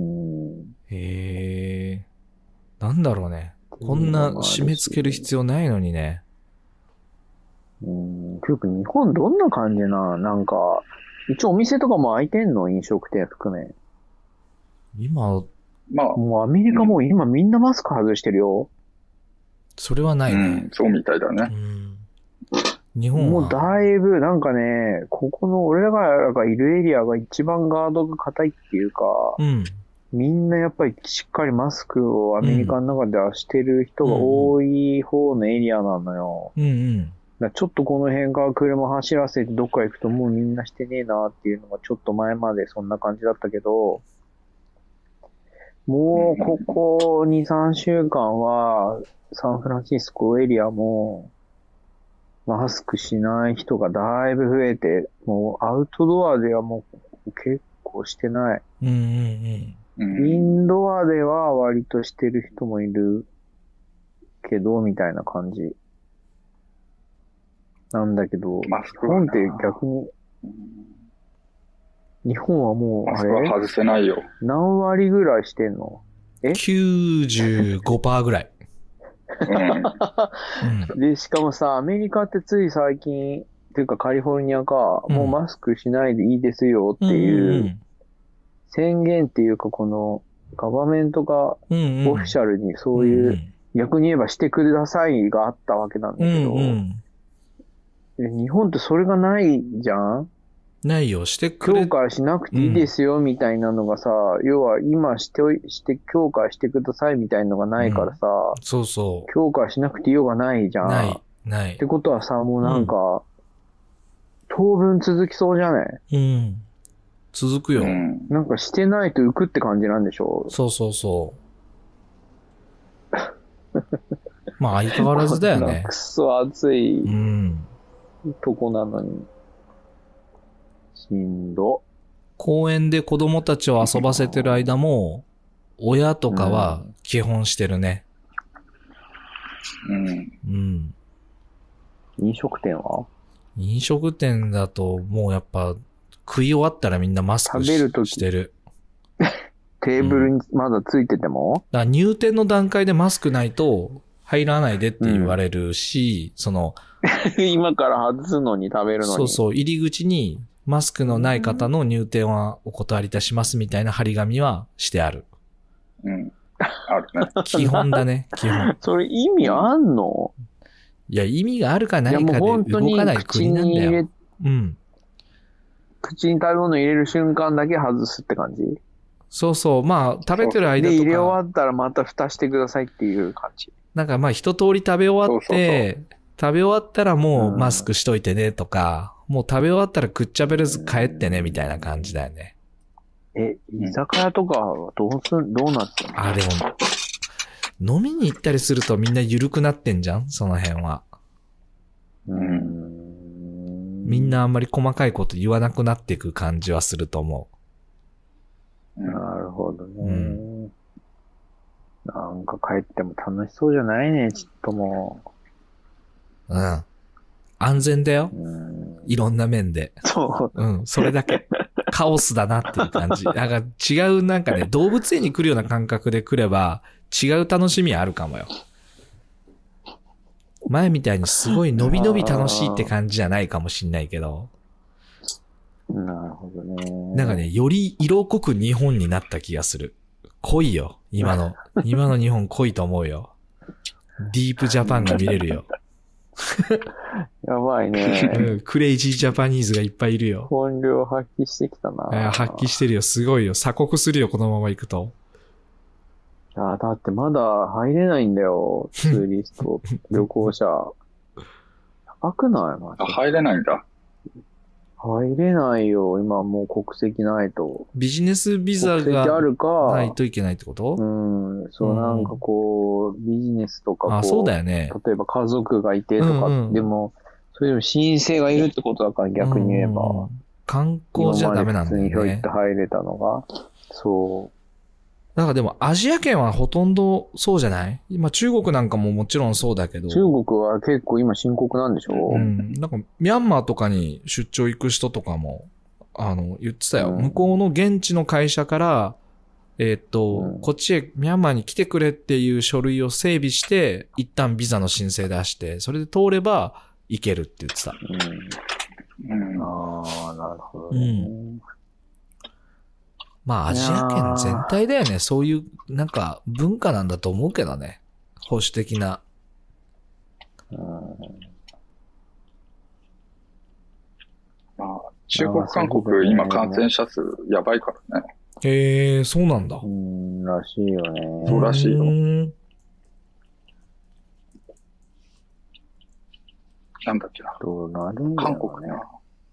へえ。なんだろうね。こんな締め付ける必要ないのにね。 うん。結局日本どんな感じな、なんか、一応お店とかも開いてんの？飲食店含め。 今、 まあ。 もうアメリカもう今みんなマスク外してるよ。 それはないね。 うん、そうみたいだね。 うん、日本はもうだいぶ、なんかね、ここの俺らがいるエリアが一番ガードが硬いっていうか、 うん、 みんなやっぱりしっかりマスクをアメリカの中ではしてる人が多い方のエリアなのよ。 うんうん、 だちょっとこの辺から車走らせてどっか行くともうみんなしてねえなっていうのがちょっと前までそんな感じだったけど、もうここに、さんしゅうかんはサンフランシスコエリアもマスクしない人がだいぶ増えて、もうアウトドアではもう結構してない。 うんうんうん、インドアでは割としてる人もいるけど、みたいな感じ。なんだけど、日本って逆に、日本はもう、あれマスクは外せないよ。 何割ぐらいしてんの？え ? きゅうじゅうごパーセント ぐらい。 うん、で、しかもさ、アメリカってつい最近、っていうかカリフォルニアか、うん、もうマスクしないでいいですよっていう宣言っていうか、このガバメントがオフィシャルにそういう、逆に言えばしてくださいがあったわけなんだけど、うんうん、日本ってそれがないじゃん？ ないよ、してくれ。 強化しなくていいですよみたいなのがさ、うん、要は今しておい、して強化してくださいみたいなのがないからさ、うん、 そうそう。 強化しなくていいようがないじゃん。 ない、ない。 ってことはさ、もうなんか、うん、当分続きそうじゃない？ うん。続くよ、うん。 なんかしてないと浮くって感じなんでしょ？ そうそうそう。まあ相変わらずだよね。 くそ暑い、うん、とこなのに。しんど。 公園で子供たちを遊ばせてる間も、親とかは基本してるね。 うん。 うん。 飲食店は？ 飲食店だともうやっぱ食い終わったらみんなマスク し, 食べるときしてる。 テーブルにまだついてても、 うん、だから入店の段階でマスクないと入らないでって言われるし、うん、その今から外すのに食べるのに。 そうそう、入り口にマスクのない方の入店はお断りいたしますみたいな張り紙はしてある。 うん。あるね。 基本だね、基本。 それ意味あんの？ いや、意味があるかないかで動かない国なんだよ。うん。 口に食べ物入れる瞬間だけ外すって感じ？ そうそう。まあ、食べてる間とか。 で、入れ終わったらまた蓋してくださいっていう感じ。 なんかまあ、一通り食べ終わって、そうそうそう、食べ終わったらもうマスクしといてねとか、うん、もう食べ終わったらくっちゃべるず帰ってねみたいな感じだよね。 え、居酒屋とかはどうすん、どうなってんの？ あ、でも、飲みに行ったりするとみんな緩くなってんじゃんその辺は。 うーん。 みんなあんまり細かいこと言わなくなっていく感じはすると思う。なるほどね。うん、なんか帰っても楽しそうじゃないね、ちっとも。 うん。安全だよ。いろんな面で。 そう。 うん、それだけ。カオスだなっていう感じ。なんか違うなんかね、動物園に来るような感覚で来れば、違う楽しみあるかもよ。前みたいにすごい伸び伸び楽しいって感じじゃないかもしんないけど。 なるほどね。 なんかね、より色濃く日本になった気がする。濃いよ。今の、今の日本濃いと思うよ。ディープジャパンが見れるよ。 やばいね、 うん。クレイジージャパニーズがいっぱいいるよ。 本領発揮してきたな。 発揮してるよ。すごいよ。鎖国するよ。このまま行くと。 いや、だってまだ入れないんだよ。ツーリスト、旅行者。高くないマジで。 あ、入れないんだ。 入れないよ。今もう国籍ないと。 ビジネスビザがないといけないってこと？ うん。そう、うん、なんかこう、ビジネスとかこう。 あ、そうだよね。 例えば家族がいてとか、うんうん、でも、それでも申請がいるってことだから逆に言えば。 うん、観光じゃダメなんだよね。 今まで普通にひょいって入れたのが。そう。 なんかでもアジア圏はほとんどそうじゃない？今中国なんかももちろんそうだけど。 中国は結構今深刻なんでしょ？ うん。なんかミャンマーとかに出張行く人とかも、あの、言ってたよ。うん、向こうの現地の会社から、えー、っと、うん、こっちへミャンマーに来てくれっていう書類を整備して、一旦ビザの申請出して、それで通れば行けるって言ってた。 うん。うん、ああ、なるほど、ね。うんまあアジア圏全体だよね。そういうなんか文化なんだと思うけどね。保守的な。 うん、まあ中国、韓国、今感染者数やばいからね。 へえー、そうなんだ。 うん、らしいよね。 そうらしいよ。なんだっけな。 どうなるんだろうね。 韓国な。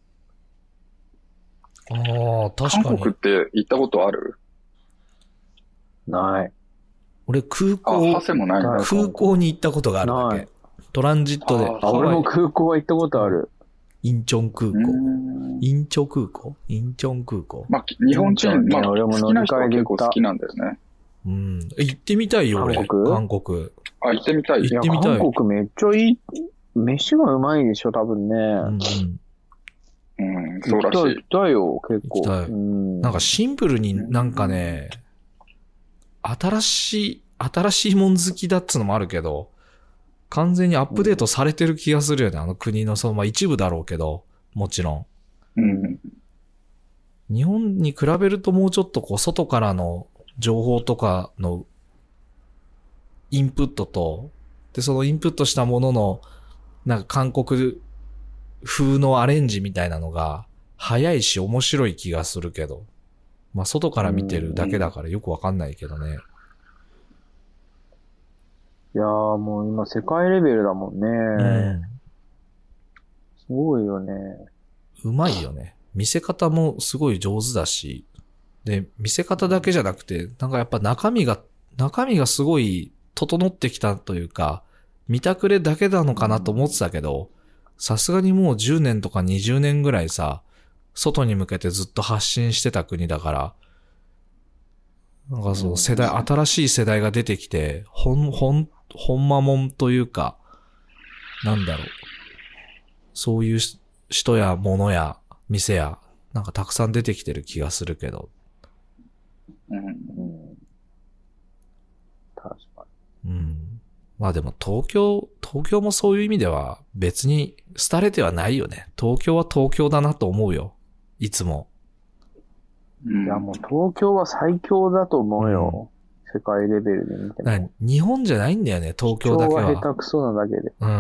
ああ、確かに。 韓国って行ったことある？ ない。 俺空港、 あ、ハセもないんだ。 空港に行ったことがあるだけ。トランジットで。 あ、俺も空港は行ったことある。 インチョン空港。インチョ空港インチョン空港。 まあ、日本人、まあ、俺も好きな人は結構好きなんだよね。 うん。行ってみたいよ、俺。韓国？韓国。 あ、行ってみたい。 行ってみたい。 韓国めっちゃいい。飯がうまいでしょ、多分ね。うんうん、うん、そうらしい。 行きたいよ、結構。 行きたい。うん、なんかシンプルになんかね、新しい、新しいもん好きだっつうのもあるけど、完全にアップデートされてる気がするよね、うん、あの国のその、まあ一部だろうけど、もちろん。 うん。 日本に比べるともうちょっとこう、外からの情報とかのインプットと、で、そのインプットしたものの、なんか韓国風のアレンジみたいなのが早いし面白い気がするけど、まあ外から見てるだけだからよくわかんないけどね。 いやーもう今世界レベルだもんね。うん、すごいよね。 うまいよね。見せ方もすごい上手だし、で、見せ方だけじゃなくて、なんかやっぱ中身が、中身がすごい整ってきたというか、見たくれだけなのかなと思ってたけど、さすがにもうじゅうねんとかにじゅうねんぐらいさ、外に向けてずっと発信してた国だから、なんかそう、世代、新しい世代が出てきて、ほん、ほん、ほんまもんというか、なんだろう。そういう人や物や店や、なんかたくさん出てきてる気がするけど。 うん。 確かに。 うん。まあでも東京、東京もそういう意味では別に廃れてはないよね。東京は東京だなと思うよ。いつも。 いやもう東京は最強だと思うよ。うん、世界レベルで見ても。 日本じゃないんだよね、東京だけは。 主張は下手くそなだけで。 うん。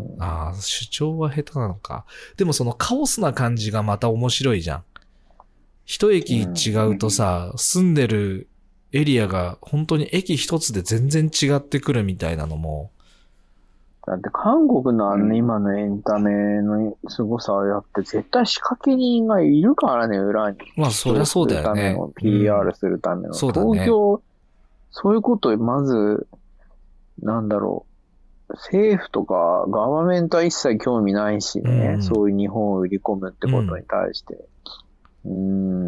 うん、ああ、主張は下手なのか。でもそのカオスな感じがまた面白いじゃん。一駅違うとさ、うん、住んでるエリアが本当に駅一つで全然違ってくるみたいなのも。 だって韓国のあの今のエンタメの凄さをやって絶対仕掛け人がいるからね、裏に。 まあそりゃそうだよね。 ピーアール するための。 うん、そうだね。 東京、そういうことをまず、なんだろう。政府とかガバメントは一切興味ないしね。うん、そういう日本を売り込むってことに対して。うん、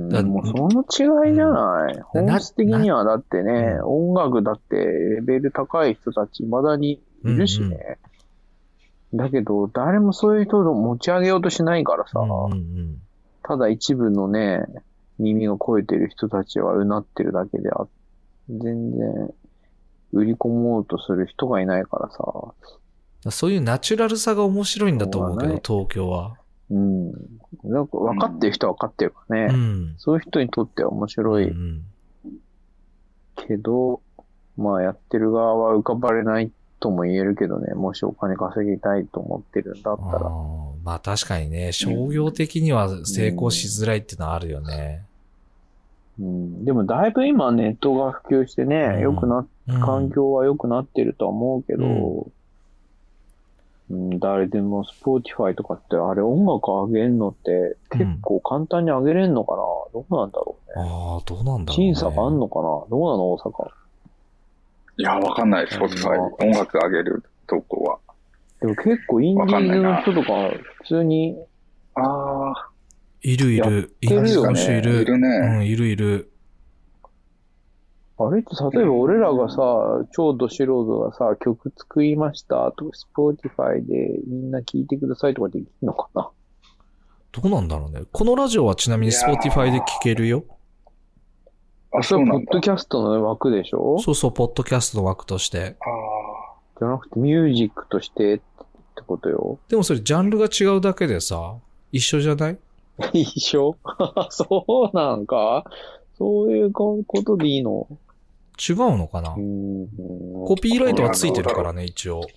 うんもうその違いじゃない、うん、本質的にはだってね、音楽だってレベル高い人たち未だにいるしね。うんうん、だけど、誰もそういう人を持ち上げようとしないからさ、うんうん、ただ一部のね、耳が肥えてる人たちはうなってるだけであって、全然売り込もうとする人がいないからさ。 そういうナチュラルさが面白いんだと思うけど、東京は。 うん。なんか分かってる人は分かってるからね、うん。そういう人にとっては面白い。うん、けど、まあやってる側は浮かばれないとも言えるけどね、もしお金稼ぎたいと思ってるんだったら。 あまあ確かにね、商業的には成功しづらいっていうのはあるよね。 うん。うん、でもだいぶ今ネットが普及してね、良、うん、くな、環境は良くなってるとは思うけど、うんうん、誰でも、スポーティファイとかって、あれ音楽上げるのって結構簡単に上げれんのかな、うん、どうなんだろうね。 ああ、どうなんだろうね。 審査があんのかなどうなの大阪。 いや、わかんない、スポーティファイ。音楽上げるとこは。 でも結構インディーズの人とか、普通に。 ああ。 いるいる。 いるよね。 いる。 いるね。 うん、いるいる。 あれって例えば俺らがさ、超ど素人がさ、曲作りましたとか、Spotify でみんな聴いてくださいとかできるのかな？ どうなんだろうね。このラジオはちなみに Spotify で聴けるよ。 あ、それはポッドキャストの枠でしょ？ そうそう、ポッドキャストの枠として。 ああ。 じゃなくてミュージックとしてってことよ。 でもそれジャンルが違うだけでさ、一緒じゃない？ 一緒そうなんか？そういうことでいいの？ 違うのかな？コピーライトはついてるからね、一応。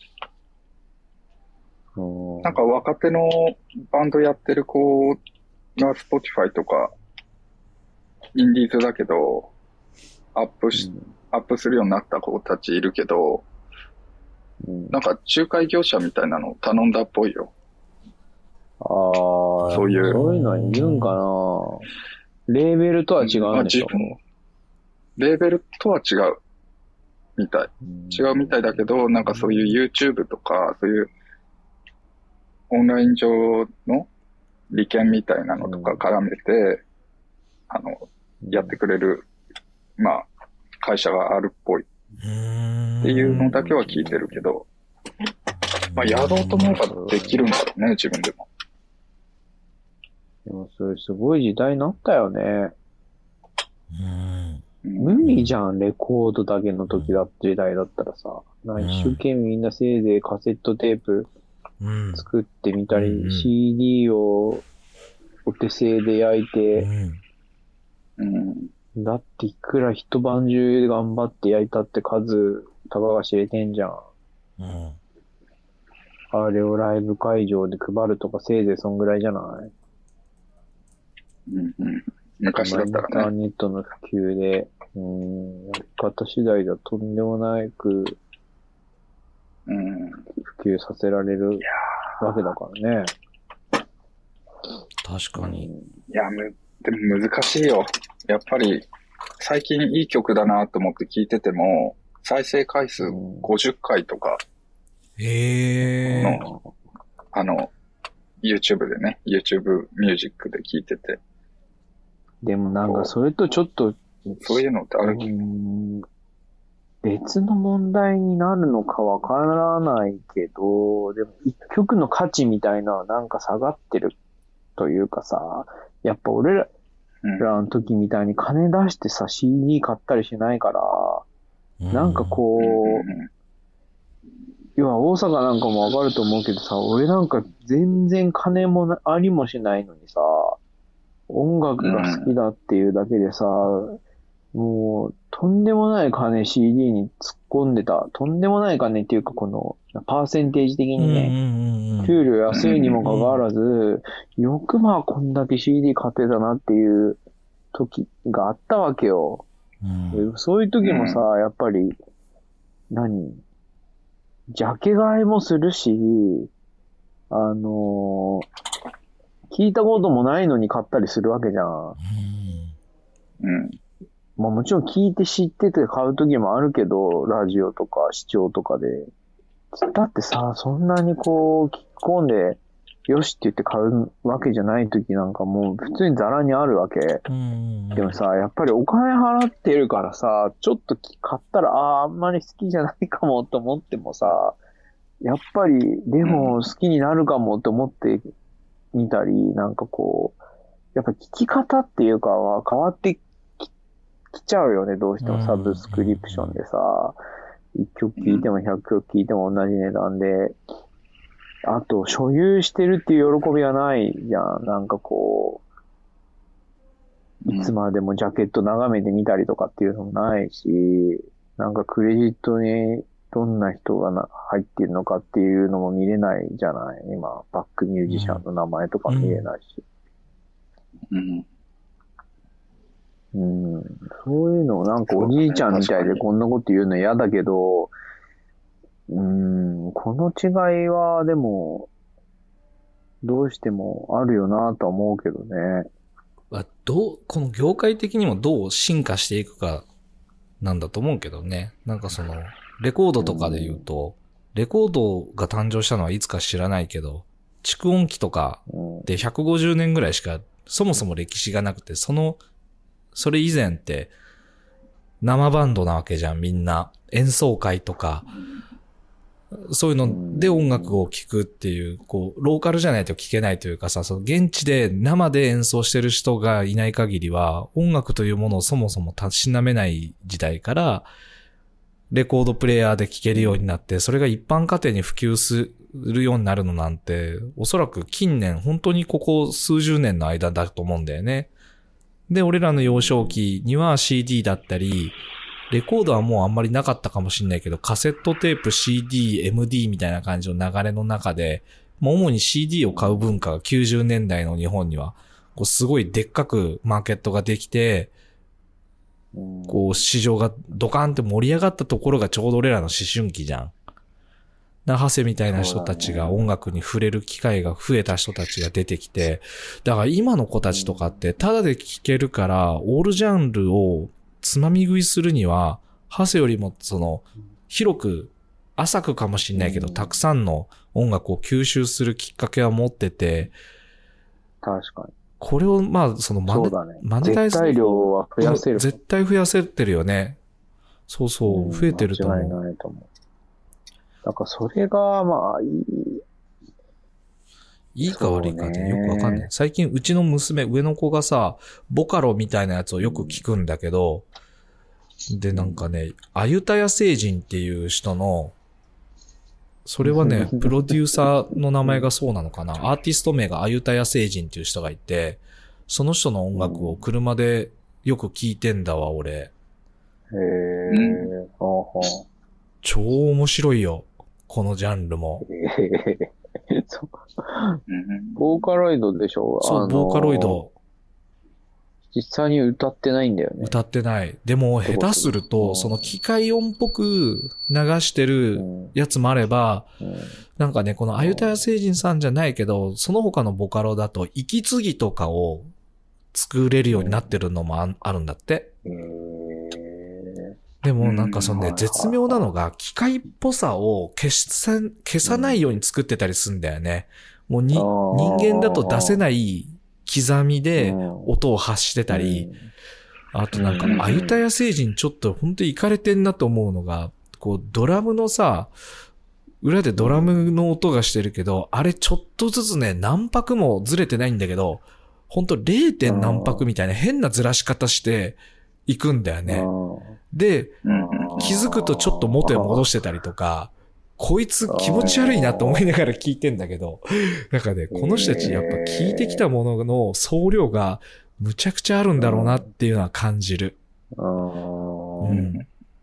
なんか若手のバンドやってる子が Spotify とか、インディーズだけど、アップし、うん、アップするようになった子たちいるけど、うん、なんか仲介業者みたいなの頼んだっぽいよ。 ああ、そういう。そういうのいるんかな。レーベルとは違うんでしょ、うん、 レーベルとは違うみたい。違うみたいだけど、なんかそういう YouTube とか、そういうオンライン上の利権みたいなのとか絡めて、うん、あの、やってくれる、まあ、会社があるっぽい。っていうのだけは聞いてるけど、まあ、やろうと思えばできるんだろうね、自分でも。 でも、それすごい時代になったよね。 うん無理じゃん、レコードだけの時だ時代だったらさ。一生懸命みんなせいぜいカセットテープ作ってみたり、うん、シーディー をお手製で焼いて、 うん、 だっていくら一晩中頑張って焼いたって数、たかが知れてんじゃん。 うん、 あれをライブ会場で配るとかせいぜいそんぐらいじゃない？ うんうん昔だったらね。 インターネットの普及で、うん、やり方次第ではとんでもなく、 うん、 普及させられるわけだからね。 確かに。 いや、む、でも難しいよ。やっぱり、最近いい曲だなと思って聴いてても、再生回数ごじゅっかいとかの、へー。あの、YouTube でね、YouTube ミュージックで聴いてて。 でもなんかそれとちょっと、 そういうのってある、 うん、別の問題になるのかわからないけど、でも一曲の価値みたいなのはなんか下がってるというかさ、やっぱ俺らの時みたいに金出してさ、シーディー 買ったりしないから、なんかこう、要は大阪なんかもわかると思うけどさ、俺なんか全然金もなありもしないのにさ、音楽が好きだっていうだけでさ、もう、とんでもない金 シーディー に突っ込んでた。とんでもない金っていうか、この、パーセンテージ的にね、給料安いにもかかわらず、よくまあこんだけ シーディー 買ってたなっていう時があったわけよ。 うん、 そういう時もさ、やっぱり、何？ジャケ買いもするし、あのー、聞いたこともないのに買ったりするわけじゃん。 うん。 まあもちろん聞いて知ってて買う時もあるけど、ラジオとか視聴とかで。だってさ、そんなにこう、聞き込んで、よしって言って買うわけじゃない時なんかもう普通にザラにあるわけ。 うん、 でもさ、やっぱりお金払ってるからさ、ちょっと買ったら、ああ、あんまり好きじゃないかもと思ってもさ、やっぱり、でも好きになるかもと思ってみたり、なんかこう、やっぱ聞き方っていうかは変わってき、きちゃうよね、どうしてもサブスクリプションでさ、いっきょく聴いてもひゃっきょく聴いても同じ値段で、あと、所有してるっていう喜びはないじゃん。なんかこう、いつまでもジャケット眺めてみたりとかっていうのもないし、なんかクレジットにどんな人がな入ってるのかっていうのも見れないじゃない。今、バックミュージシャンの名前とか見れないし。 うん。 うん、そういうの、なんかおじいちゃんみたいでこんなこと言うの嫌だけど、うん、この違いはでも、どうしてもあるよなとは思うけどね。 どう、この業界的にもどう進化していくかなんだと思うけどね。なんかその、レコードとかで言うと、うん、レコードが誕生したのはいつか知らないけど、蓄音機とかでひゃくごじゅうねんぐらいしかそもそも歴史がなくて、その、それ以前って、 生バンドなわけじゃん、みんな。演奏会とか。そういうので音楽を聴くっていう、こう、ローカルじゃないと聴けないというかさ、その現地で生で演奏してる人がいない限りは、音楽というものをそもそもたしなめない時代から、レコードプレイヤーで聴けるようになって、それが一般家庭に普及するようになるのなんて、おそらく近年、本当にここ数十年の間だと思うんだよね。で、俺らの幼少期には シーディー だったり、レコードはもうあんまりなかったかもしれないけど、カセットテープ、シーディー、エムディー みたいな感じの流れの中で、もう主に シーディー を買う文化がきゅうじゅうねんだいの日本には、こうすごいでっかくマーケットができて、こう市場がドカンって盛り上がったところがちょうど俺らの思春期じゃん。だハセみたいな人たちが音楽に触れる機会が増えた人たちが出てきて、だから今の子たちとかってタダで聴けるから、オールジャンルをつまみ食いするには、ハセよりもその、広く、浅くかもしれないけど、たくさんの音楽を吸収するきっかけは持ってて、 確かに。 これを、まあ、そのマネ、 そうだね、 マネタイズ。 絶対量は増やせる。 絶対増やせてるよね。そうそう、増えてると思う。 間違いないと思う。だからそれが、まあ、いい。 いいか悪いかね、よくわかんない。最近、うちの娘、上の子がさ、ボカロみたいなやつをよく聞くんだけど、で、なんかね、あゆたや星人っていう人の、それはね、プロデューサーの名前がそうなのかな。アーティスト名があゆたや星人っていう人がいて、その人の音楽を車でよく聞いてんだわ、俺。 へー。ほうほう。 超面白いよ。このジャンルも。 へー。そう。ボーカロイドでしょ？ そう、ボーカロイド。 実際に歌ってないんだよね。 歌ってない。でも、下手すると、その機械音っぽく流してるやつもあれば、うんうん、なんかね、このあゆたや星人さんじゃないけど、その他のボカロだと、息継ぎとかを作れるようになってるのも あ, あるんだって。へー。でもなんかそのね、絶妙なのが、機械っぽさを消さ、消さないように作ってたりするんだよね。もうに、人間だと出せない刻みで音を発してたり、あとなんか、あゆたや星人ちょっと本当にイカれてんなと思うのが、こうドラムのさ、裏でドラムの音がしてるけど、あれちょっとずつね、何拍もずれてないんだけど、ほんと れいてん 何拍みたいな変なずらし方していくんだよね。で、気づくとちょっと元へ戻してたりとか、こいつ気持ち悪いなと思いながら聞いてんだけど、なんかね、この人たちやっぱ聞いてきたものの総量がむちゃくちゃあるんだろうなっていうのは感じる。 うん、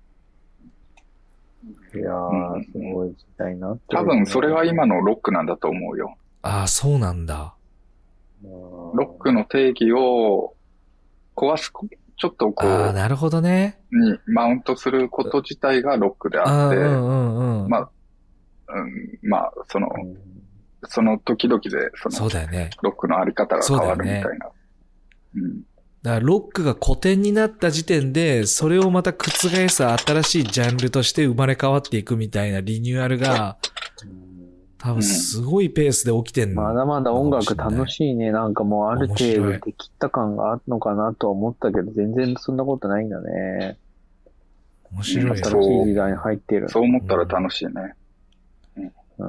いやー、すごい時代になってる、 多分それが今のロックなんだと思うよ。 ああ、そうなんだ。 ロックの定義を壊す、ちょっとこう、 ああ、なるほどね。 にマウントすること自体がロックであって、 うんうんうん、 まあ、うん、まあ、その、うん、その時々で、その、 そうだよね。 ロックのあり方が変わるみたいな。うね、うん。 だからロックが古典になった時点で、それをまた覆す新しいジャンルとして生まれ変わっていくみたいなリニューアルが、多分すごいペースで起きてんの、 うん。まだまだ音楽楽しいね。なんかもうある程度で切った感があるのかなとは思ったけど、全然そんなことないんだね。 面白い。 新しい時代に入ってる。 そう思ったら楽しいね。 うん。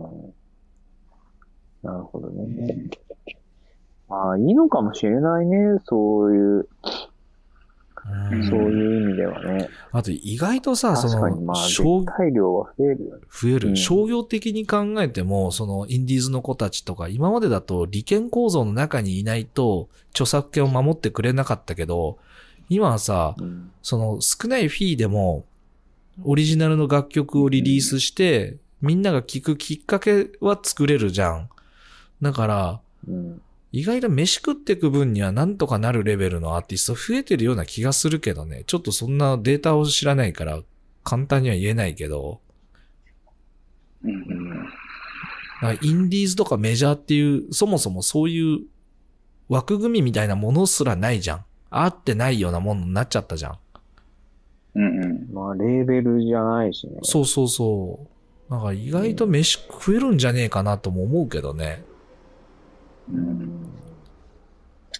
うん、なるほどね。まあいいのかもしれないね。そういう、うん、そういう意味ではね。 あと意外とさ、その、 確かにまあ絶対量は増えるよね。 増える、うん。商業的に考えても、そのインディーズの子たちとか、今までだと利権構造の中にいないと著作権を守ってくれなかったけど、今はさ、うん、その少ないフィーでもオリジナルの楽曲をリリースして、うん、みんなが聴くきっかけは作れるじゃん。だから、うん、意外と飯食っていく分にはなんとかなるレベルのアーティスト増えてるような気がするけどね。ちょっとそんなデータを知らないから簡単には言えないけど。 うんうん、 だからインディーズとかメジャーっていう、そもそもそういう枠組みみたいなものすらないじゃん。あってないようなものになっちゃったじゃん。 うんうん。 まあレーベルじゃないしね。 そうそうそう。なんか意外と飯食えるんじゃねえかなとも思うけどね。 うん。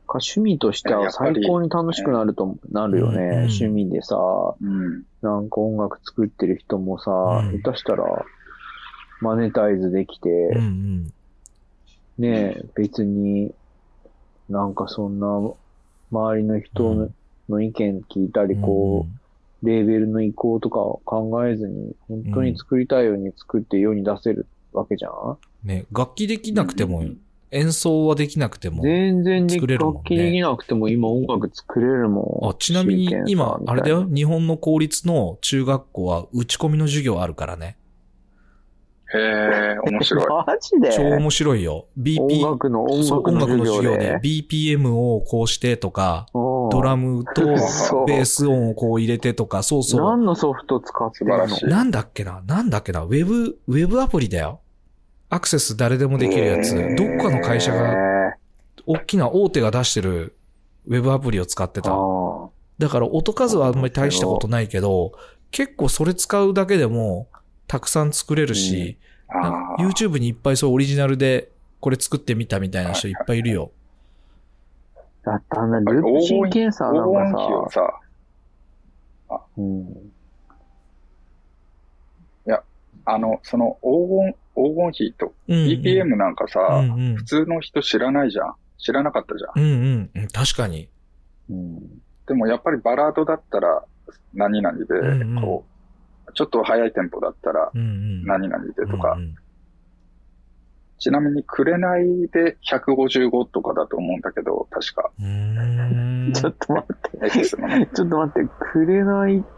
趣味としては最高に楽しくなると、なるよね、うん。趣味でさ、うん、なんか音楽作ってる人もさ、うん、下手したらマネタイズできて、うんうん、ねえ、別になんかそんな周りの人の意見聞いたり、こう、うんレーベルの移行とかを考えずに、本当に作りたいように作って世に出せるわけじゃん、うん、 ね、楽器できなくても、うん、演奏はできなくても、 全然作れるもんね。楽器できなくても今音楽作れるもん。 あ、ちなみに今、あれだよ、日本の公立の中学校は打ち込みの授業あるからね。 へえ、面白い。 マジで超面白いよ。ビーピー、 音楽の音楽の授業で。 ビーピーエム をこうしてとか、ドラムとベース音をこう入れてとか、そうそう。 何のソフト使ってるの？ なんだっけななんだっけなウェブ、ウェブアプリだよ。アクセス誰でもできるやつ。どっかの会社が、大きな大手が出してるウェブアプリを使ってた。だから音数はあんまり大したことないけど、結構それ使うだけでも、たくさん作れるし、うん、YouTube にいっぱいそうオリジナルでこれ作ってみたみたいな人いっぱいいるよ。 だってあんなループシン検査なんかさ、 あうん、いや、あの、その黄金、黄金比と、うんうん、ビーピーエム なんかさ、うんうん、普通の人知らないじゃん。知らなかったじゃん。 うんうん、確かに。 うん、でもやっぱりバラードだったら何々で、うんうん、こう、ちょっと速いテンポだったら、何々でとか、うんうん、ちなみに、紅でひゃくごじゅうごとかだと思うんだけど、確か。 うーんちょっと待って。ね、ちょっと待って、紅って、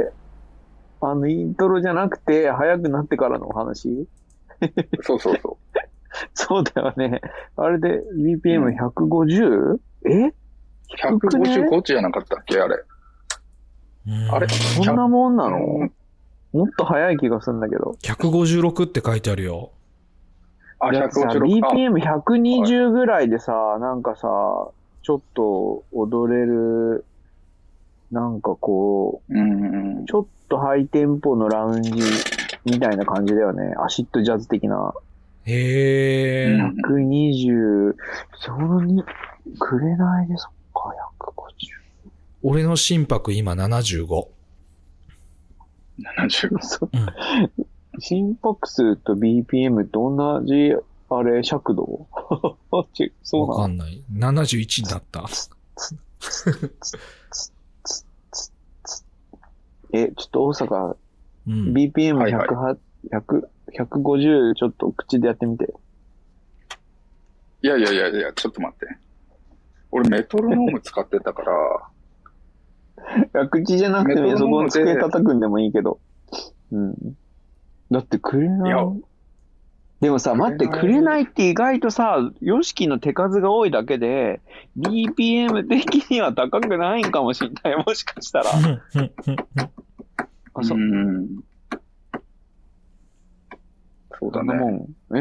あの、イントロじゃなくて、速くなってからのお話そうそうそう。 そうだよね。あれで ビーピーエムひゃくごじゅう？ え ? ひゃくごじゅうご じゃなかったっけあれ。 あれそんなもんなの？もっと早い気がするんだけど。 ひゃくごじゅうろくって書いてあるよ。 あ、ひゃくごじゅうろく。 ビーピーエムひゃくにじゅう ぐらいでさ、なんかさ、ちょっと踊れる、なんかこう、うんうん、ちょっとハイテンポのラウンジみたいな感じだよね。アシッドジャズ的な。 へー。 ひゃくにじゅう、そのに、くれないでそっか、ひゃくごじゅう。 俺の心拍今ななじゅうご。 ななじゅうご。 そう。心拍数と ビーピーエム と同じ、あれ、尺度そうわかんない。ななじゅういちになった。 え、ちょっと大阪、うん、ビーピーエムひゃくはち、ひゃく、ひゃくごじゅうちょっと口でやってみて。 いやいやいやいや、ちょっと待って。俺メトロノーム使ってたから。 いや、口じゃなくてね、そこの机叩くんでもいいけど。うん。だってくれない。でもさ、待って、くれないって意外とさ、ヨシキの手数が多いだけで、ビーピーエム 的には高くないんかもしんない。もしかしたら。あ、そう。うんそうだね。もんえ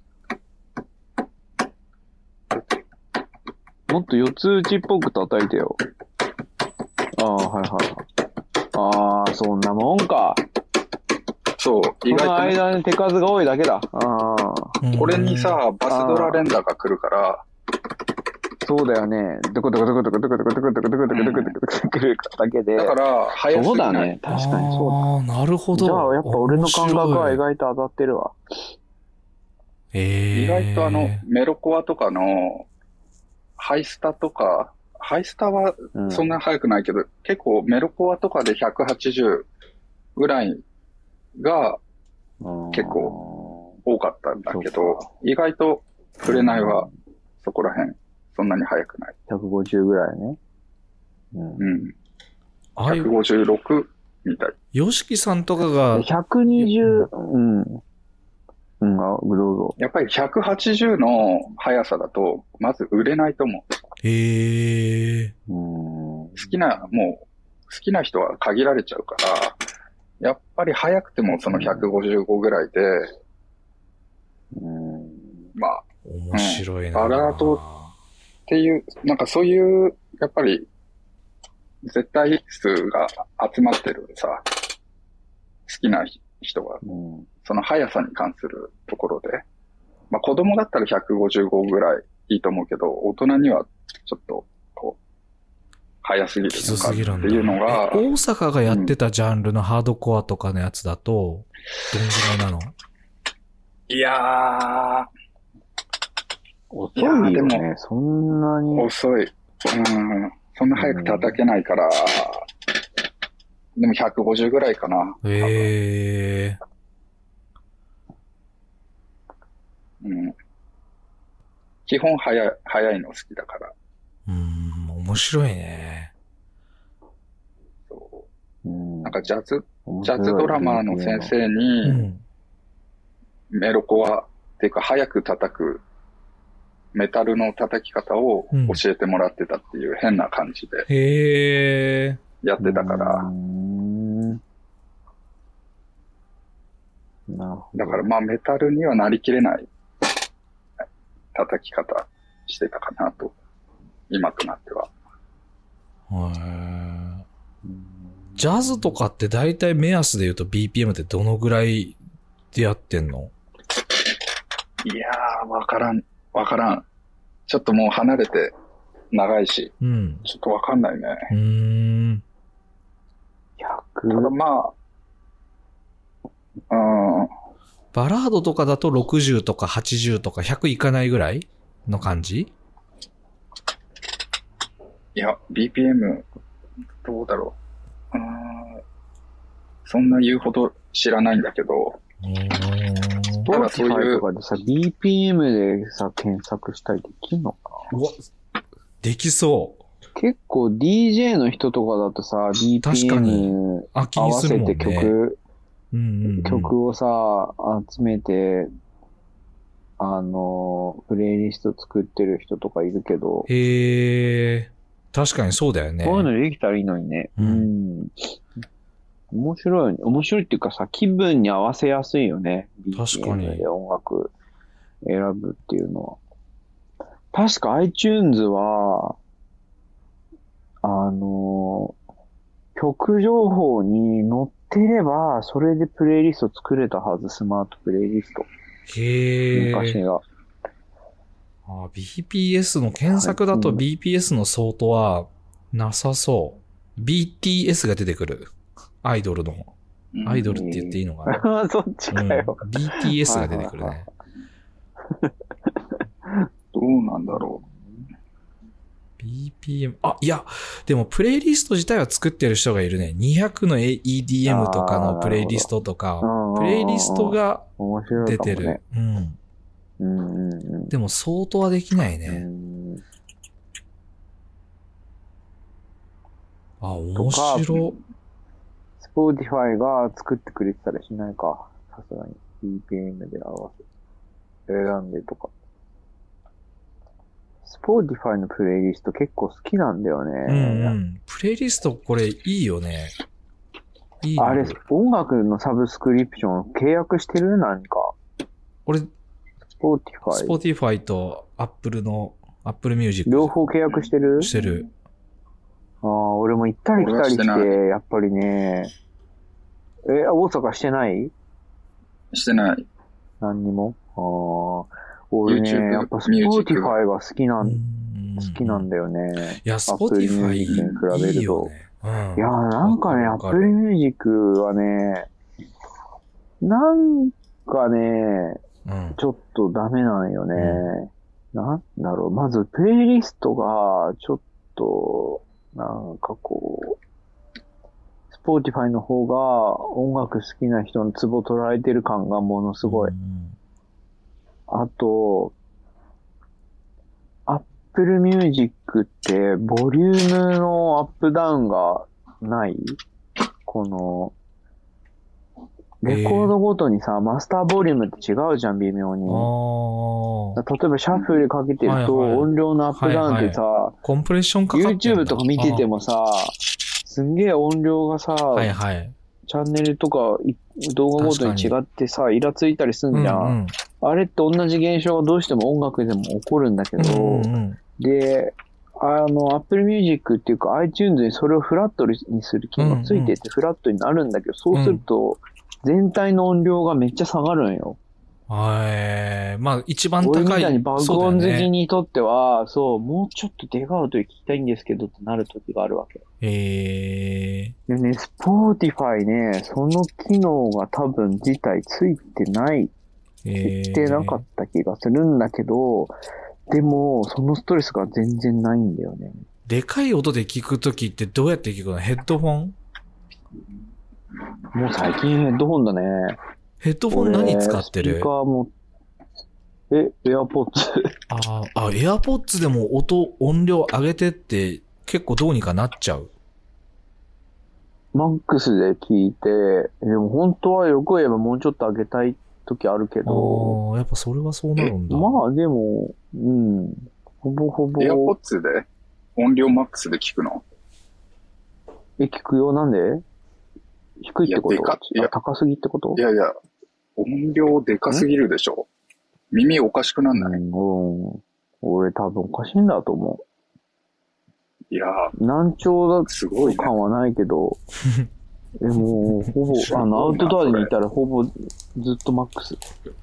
もっと四つ打ちっぽく叩いてよ。ああ、はいはい。ああ、そんなもんか。 そう、意外と、ね。 その間に手数が多いだけだ。ああ。 これにさ、バスドラ連打が来るから。 そうだよね。ドコドコドコドコドコドコドコドコドコドコドコドコドコドコ来るだけで。 だから、早そうだね。確かにそうだ。 ああ、なるほど。 じゃあ、やっぱ俺の感覚は意外と当たってるわ。 ええ。 意外とあの、メロコアとかの、ハイスタとか、ハイスタはそんな速くないけど、うん、結構メロコアとかでひゃくはちじゅうぐらいが結構多かったんだけど、意外と触れないはそこら辺そんなに速くない。 ひゃくごじゅうぐらいね。 うん。うん、ひゃくごじゅうろくみたい。 ヨシキさんとかが。 ひゃくにじゅう、うん。うん、あ、どうぞ。 やっぱりひゃくはちじゅうの速さだと、まず売れないと思う。 へえ。 好きな、もう、好きな人は限られちゃうから、やっぱり速くてもそのひゃくごじゅうごぐらいで、うん、まあ、 面白いな、 うん。バラードっていう、なんかそういう、やっぱり、絶対数が集まってるさ、好きな人は、うん、その速さに関するところで、まあ子供だったらひゃくごじゅうごぐらいいいと思うけど、大人にはちょっと、こう、早すぎるきつすぎるんだ。 っていうのが。 大阪がやってたジャンルのハードコアとかのやつだと、どんぐらいなの？ いやー、 遅いよね。いやでもそんなに。 遅い。うん。そんな早く叩けないから、うん、でもひゃくごじゅうぐらいかな。 へー。 うん。基本早い、早いの好きだから。 うーん、面白いね。 そう。なんかジャズ、ジャズドラマーの先生に、うん、メロコアっていうか早く叩くメタルの叩き方を教えてもらってたっていう変な感じで。 へー。やってたから。だからまあメタルにはなりきれない叩き方してたかなと、今となっては。 へー。ジャズとかって大体目安で言うと ビーピーエム ってどのぐらいでやってんの？ いやー、わからん、わからん。ちょっともう離れて長いし、うん、ちょっとわかんないね。うーん。 ひゃく？ただまあ、うん。 バラードとかだとろくじゅうとかはちじゅうとかひゃくいかないぐらいの感じ？ いや、ビーピーエム、どうだろう。うーん。そんな言うほど知らないんだけど。 スポーティファイとかでさ、ビーピーエム でさ、検索したりできんのかな？ うわ、できそう。 結構 ディージェー の人とかだとさ、ビーピーエム 合わせて曲、うんうんうん、曲をさ、集めて、あの、プレイリスト作ってる人とかいるけど。 へー。確かにそうだよね。 こういうのできたらいいのにね。うん。うん面白い、面白いっていうかさ、気分に合わせやすいよね。 確かに。 ビーピーエム で音楽選ぶっていうのは。確か iTunes は、あの、曲情報に載ってれば、それでプレイリスト作れたはず、スマートプレイリスト。 へー。 昔が。 あ、ビーピーエス の検索だと ビーピーエス のソートはなさそう。ビーティーエス が出てくる。アイドルの。アイドルって言っていいのかな、 うん、そっちかよ、 うん。ビーティーエス が出てくるね。 どうなんだろう。 ビーピーエム、あ、いや、でもプレイリスト自体は作ってる人がいるね。にひゃくの イーディーエム とかのプレイリストとか、プレイリストが出てる。うん。 うんうんうん、 でも相当はできないね。うん、あ、面白。 スポーティファイが作ってくれてたりしないか。さすがに。ビーピーエム で合わせ。選んでとか。スポーティファイのプレイリスト結構好きなんだよね。 うんうん。プレイリストこれいいよね。 いいあれ、音楽のサブスクリプション契約してる？何か。 俺、 スポーティファイ。 スポーティファイとアップルの、アップルミュージック。 両方契約してる？ してる。 ああ、俺も行ったり来たりして、やっぱりね。え、大阪してない？ してない。 何にも？ああ。俺ね、やっぱスポーティファイが好きなん、好きなんだよね。 いや、スポーティファイいいよね。 うん、いや、なんかね、アップルミュージックはね、なんかね、うん、ちょっとダメなんよね。うん、なんだろう、まずプレイリストが、ちょっと、なんかこう、スポーティファイの方が音楽好きな人のツボ取られてる感がものすごい。うん、あと、Apple Music ってボリュームのアップダウンがないこの、レコードごとにさ、えー、マスターボリュームって違うじゃん、微妙に。例えばシャッフルかけてると音量のアップダウンってさ、はいはい、 コンプレッションかかってるんだ YouTube とか見ててもさ、すんげえ音量がさ、 はいはい、 チャンネルとか動画ごとに違ってさ、イラついたりすんじゃん。うんうん、あれって同じ現象がどうしても音楽でも起こるんだけど、うんうん、で、あの、Apple Music っていうか iTunes にそれをフラットにする機能がついててフラットになるんだけど、そうすると全体の音量がめっちゃ下がるんよ。 えー、まあ一番高い。 俺みたいに爆音好きにとっては、そう、もうちょっとでかい音で聞きたいんですけどってなる時があるわけ。 へえー。 でね、Spotify ね、その機能が多分自体ついてない。 えー、 してなかった気がするんだけど、でも、そのストレスが全然ないんだよね。 でかい音で聞くときってどうやって聞くの？ヘッドフォン？ もう最近ヘッドホンだね。 ヘッドフォン何使ってる？ スピーカーも、え、AirPods。 ああ、AirPods でも音、音量上げてって結構どうにかなっちゃう。 マックスで聞いて、でも本当はよく言えばもうちょっと上げたい時あるけど。 ああ、やっぱそれはそうなるんだ。 まあでも、うん。ほぼほぼ。 AirPods で音量マックスで聞くの？ え、聞くよ。なんで？低いってこと？ いや、でかいや高すぎってこと？ いやいや、音量でかすぎるでしょ。耳おかしくなんない？ うん、うん。俺多分おかしいんだと思う。いやー。難聴だすごい、ね、 感はないけど、え、もう、ほぼ、あの、アウトドアにいたらほぼずっとマックス。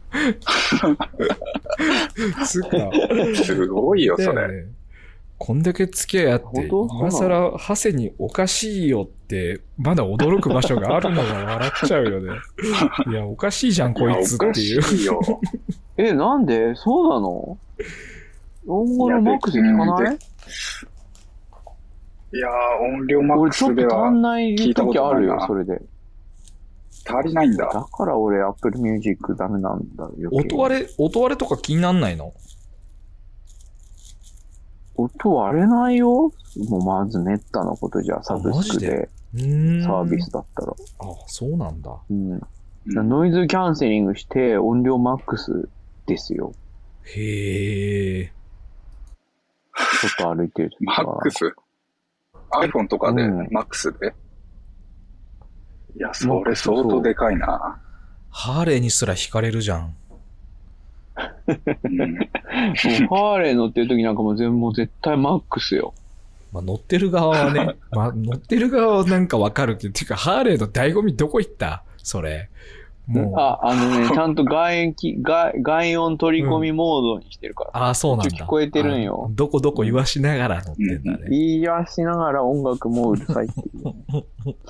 つかすごいよ、それ。 こんだけ付き合いあって、今更、ハセにおかしいよって、まだ驚く場所があるのが笑っちゃうよね。いや、おかしいじゃん、こいつっていう。 おかしいよ。 え、なんで？そうなの？音量のマックス聞かない？ いやー、音量マックスでは聞いたことないな。 俺ちょっと足んない時あるよ、それで。 足りないんだ。 だから俺 Apple Music ダメなんだよ。 音割れ、音割れとか気になんないの？ 音割れないよ。もうまずめったなことじゃ、サブスクでサービスだったら。 あ、そうなんだ。 うん。ノイズキャンセリングして音量マックスですよ。 へえ。 外歩いてる時マックス ?iPhone とかで、うん、マックスでいや、それ相当でかいな。 ハーレーにすら惹かれるじゃん。 うん、もうハーレー乗ってる時なんかもう全部もう絶対マックスよ。 まあ乗ってる側はね、まあ乗ってる側はなんかわかるけど、ていうかハーレーの醍醐味どこ行ったそれ。 もう。あ、あのね、ちゃんと外縁き、外、外音取り込みモードにしてるから。 うん、ああ、そうなんだ。 聞こえてるんよ。 どこどこ言わしながら乗ってんだね。 言わしながら音楽もうるさいっていう。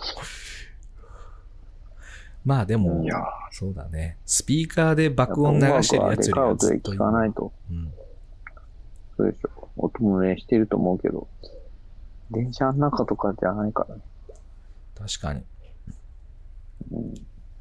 まあでも、そうだね。スピーカーで爆音流してるやつよりはずっといい。 音で聞かないと。うん。そうでしょ。音もね、してると思うけど。電車の中とかじゃないからね。 確かに。 うん。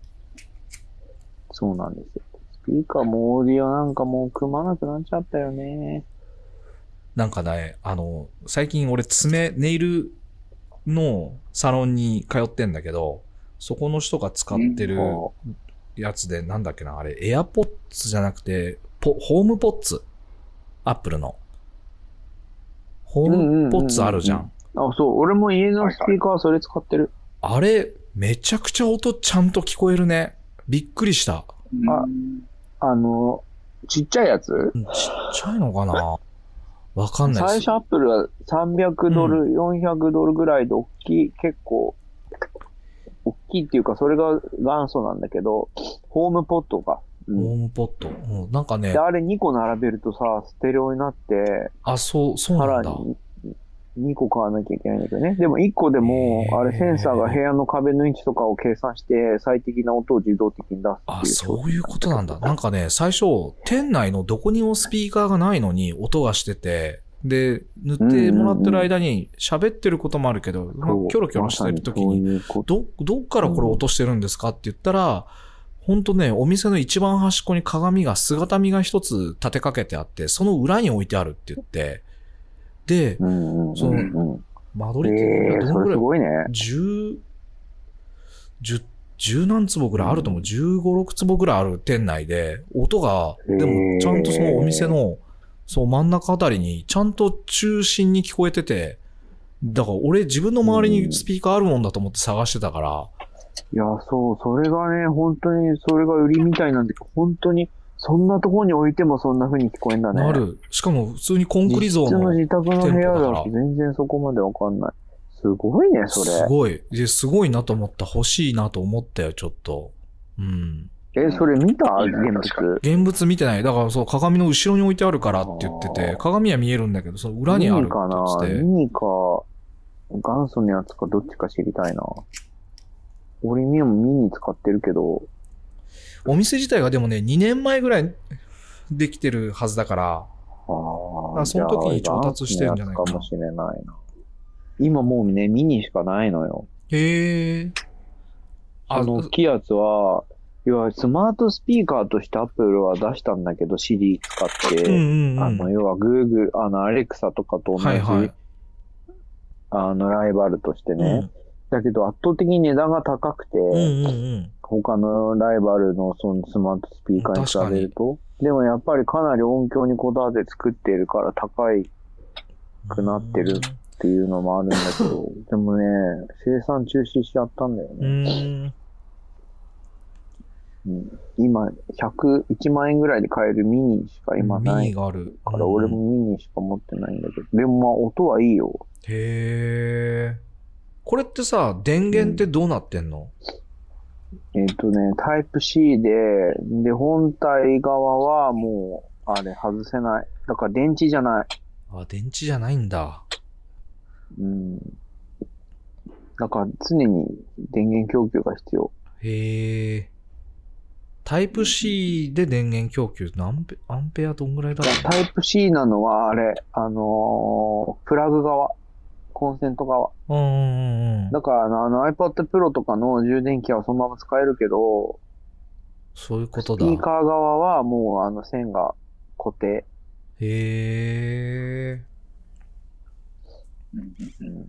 そうなんですよ。スピーカーもオーディオなんかもう組まなくなっちゃったよね。 なんかね、あの、最近俺爪、ネイルのサロンに通ってんだけど、そこの人が使ってるやつで、なんだっけな、あれ、エアポッツじゃなくて、ポ、ホームポッツ。アップルの。ホームポッツあるじゃん。 あ、そう。俺も家のスピーカーはそれ使ってる。 あれ、めちゃくちゃ音ちゃんと聞こえるね。びっくりした。 あ、あの、ちっちゃいやつ？ちっちゃいのかなわかんないです。 最初アップルはさんびゃくドル、うん、よんひゃくドルぐらいで大きい、結構、大きいっていうか、それが元祖なんだけど、ホームポットが。 うん、ホームポット、うん。なんかね。 で、あれにこ並べるとさ、ステレオになって、 あ、そう、そうなんだ。 さらににこ買わなきゃいけないんだけどね。でもいっこでも、あれセンサーが部屋の壁の位置とかを計算して、最適な音を自動的に出すっていう。 あ、そういうことなんだ。なんかね、最初、店内のどこにもスピーカーがないのに音がしてて、で、塗ってもらってる間に喋ってることもあるけど、まあ、キョロキョロしてる時に、ど、どっからこれ落としてるんですかって言ったら、ほんとね、お店の一番端っこに鏡が、姿見が一つ立てかけてあって、その裏に置いてあるって言って、で、その、間取りってどのぐらい、 すごいね。 十、十、十何坪ぐらいあると思う。十五、六坪ぐらいある店内で、音が、でもちゃんとそのお店の、そう真ん中あたりにちゃんと中心に聞こえてて、だから俺自分の周りにスピーカーあるもんだと思って探してたから。 いや、そう、それがね、本当にそれが売りみたいなんだけど、本当にそんなところに置いてもそんな風に聞こえんだね。 なる。しかも普通にコンクリゾーの。 実質の自宅の部屋だと全然そこまでわかんない。すごいね、それ。 すごい。すごいなと思った。欲しいなと思ったよ、ちょっと。うん。 え、それ見たいいね現確物。 現物見てない。だからそう、鏡の後ろに置いてあるからって言ってあて、 ー鏡は見えるんだけど、その裏にあるってミニかな言ってて。 ミニか、元祖のやつかどっちか知りたいな。俺ミもミニ使ってるけど、 お店自体がでもね、にねんまえぐらいできてるはずだから、 ああ、 あその時に調達してるんじゃないかなかもしれないな。今もうね、ミニしかないのよ。 へえ。 あの大きいやつは、要はスマートスピーカーとしてアップルは出したんだけど、シリ使って、 うんうんうん、 あの、要は Google、あの、アレクサとかと同じ、 はいはい、 あの、ライバルとしてね。 うん、 だけど圧倒的に値段が高くて、 うんうんうん、 他のライバルのそのスマートスピーカーに比べると。でもやっぱりかなり音響にこだわって作っているから高いくなってるっていうのもあるんだけど、でもね、生産中止しちゃったんだよね。 うんうん、今、ひゃくいちまん円ぐらいで買えるミニしか今ない。 ミニがある。 から俺もミニしか持ってないんだけど。でもまあ音はいいよ。 へー。これってさ、電源ってどうなってんの？ うん、えっとね、タイプ C で、で、本体側はもう、あれ外せない。だから電池じゃない。 あ、電池じゃないんだ。 うん。だから常に電源供給が必要。 へー。タイプ C で電源供給、何ペ、アンペアどんぐらいだろう？ タイプ C なのは、あれ、あのー、プラグ側。コンセント側。 うんうんうん。 だからあの、あの iPad Pro とかの充電器はそのまま使えるけど、 そういうことだ。 スピーカー側はもうあの線が固定。 へー。 うんうん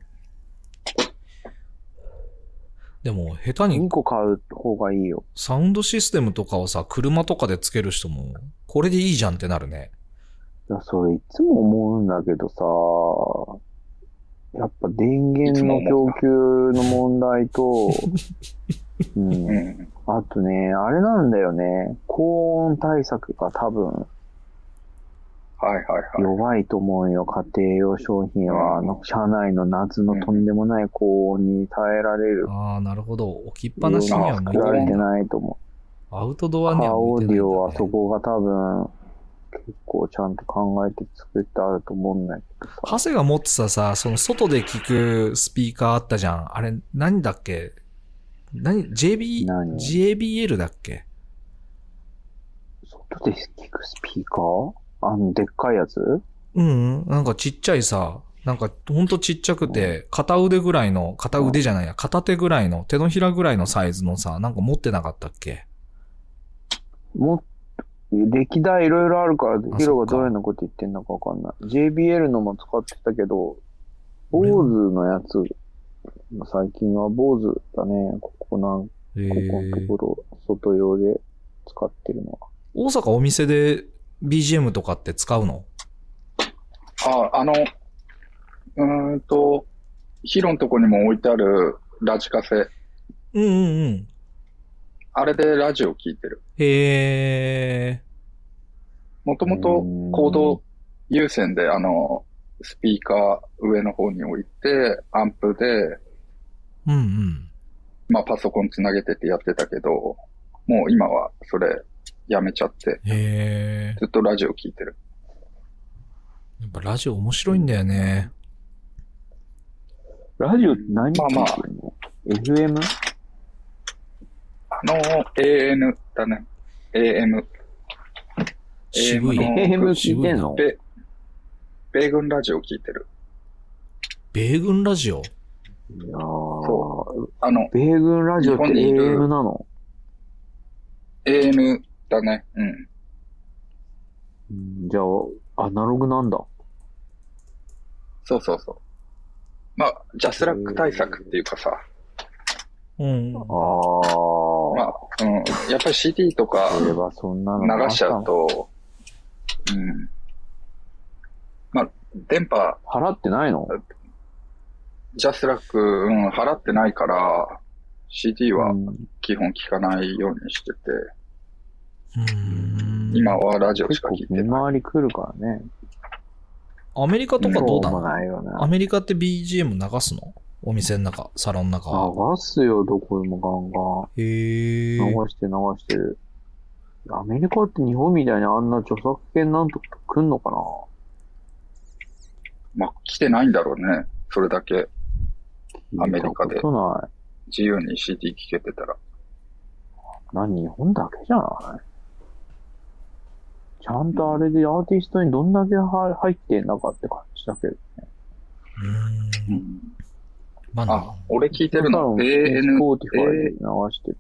でも、下手ににこ買う方がいいよ。 サウンドシステムとかをさ、車とかでつける人も、これでいいじゃんってなるね。 いや、それいつも思うんだけどさ、やっぱ電源の供給の問題と、うんうん、 あとね、あれなんだよね、高音対策が多分、 はいはいはい。 弱いと思うよ、家庭用商品は。あの、車内の夏のとんでもない高音に耐えられる。 ああ、なるほど。置きっぱなしには向いて作られてないんだ。 ないと思う。 アウトドアにカーオーデは向いてないんだ、ね。 ィオはそこが多分、結構ちゃんと考えて作ってあると思うんだけどさ。 ハセが持ってたさ、その外で聞くスピーカーあったじゃん。あれ、何だっけ？何 ジェービー、 何ジェービーエル だっけ？ 外で聞くスピーカー？あの、でっかいやつ？ うん、なんかちっちゃいさ、なんかほんとちっちゃくて、片腕ぐらいの、片腕じゃないや、片手ぐらいの、手のひらぐらいのサイズのさ、なんか持ってなかったっけ？ も、歴代いろいろあるから、 あヒロがどういうのこと言ってんのかわかんない。ジェービーエル のも使ってたけど、ボーズのやつ、最近はボーズだね。ここなん、こえこのところ、外用で使ってるのは。 大阪お店で ビージーエム とかって使うの？ あ、あの、うーんと、ヒロのとこにも置いてあるラジカセ。 うんうんうん。 あれでラジオ聞いてる。 へー。 もともとコード有線で、あの、スピーカー上の方に置いて、アンプで、 うんうん。 まあパソコンつなげててやってたけど、もう今はそれやめちゃって、 へー。 ずっとラジオ聞いてる。 やっぱラジオ面白いんだよね。 ラジオって何聞いてるの？ まあまあエフエム？ あの、エーエヌ だね。エーエム。 渋い。 エーエム のエーエム 聞いてんの？ 米、米軍ラジオ聞いてる。 米軍ラジオ？ いやー、 そう。あの、 米軍ラジオって エーエム なの？ エーエム だね。うん。 うんじゃあ、アナログなんだ。 そうそうそう。まあ、ジャスラック対策っていうかさ。 うん。 ああ。 まあ、うん。やっぱり シーディー とかそういえばそんなのがあったの流しちゃうと、うん。まあ、電波、 払ってないの？ ジャスラック、うん、払ってないから、シーディー はうん基本聞かないようにしてて、 うん今はラジオし結構か聞いてない。 見回り来るからね。 アメリカとかどうなそうもの？ ないよね。 アメリカって ビージーエム 流すの？お店の中、サロンの中。 流すよ、どこでもガンガン。 へー。 流して流してる。 アメリカって日本みたいにあんな著作権なんとか来んのかな？ まあ、来てないんだろうね。それだけ。アメリカで。自由に シーディー 聴けてたら。 何、日本だけじゃない？ちゃんとあれでアーティストにどんだけ入ってんだかって感じだけどね。 うーん。 まあ、あ、俺聞いてるの エーエヌ、 スポーティファイで流して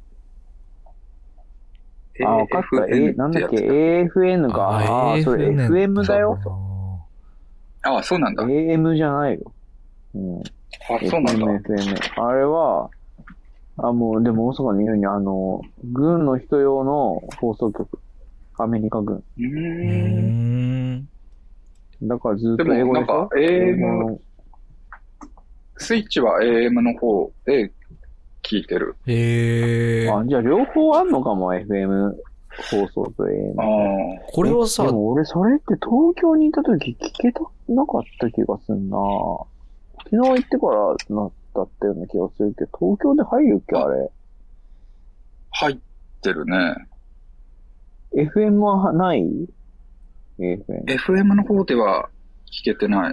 る。あ、わかった。え、なんだっけ、エーエフエヌ が、ああ、それ エフエム だよ。 ああ、そうなんだ。 エーエム じゃないよ。うん。 あ、そうなんだ。 エフエム、エフエム。あれは、あ、もう、でも大阪に言うに、あの、軍の人用の放送局。アメリカ軍。 うーん。 だからずっと英語でしょ？ でもなんか エーエム、スイッチは エーエム の方で聞いてる。 へー。 あ、じゃあ両方あんのかも、エフエム 放送と エーエム。 ああ。 これはさ、 でも俺それって東京にいた時聞けたなかった気がすんな。沖縄行ってからなったったような気がするけど、東京で入るっけ、あれ。 入ってるね。 エフエム はない？ エフエム。 エフエム の方では聞けてない。 あ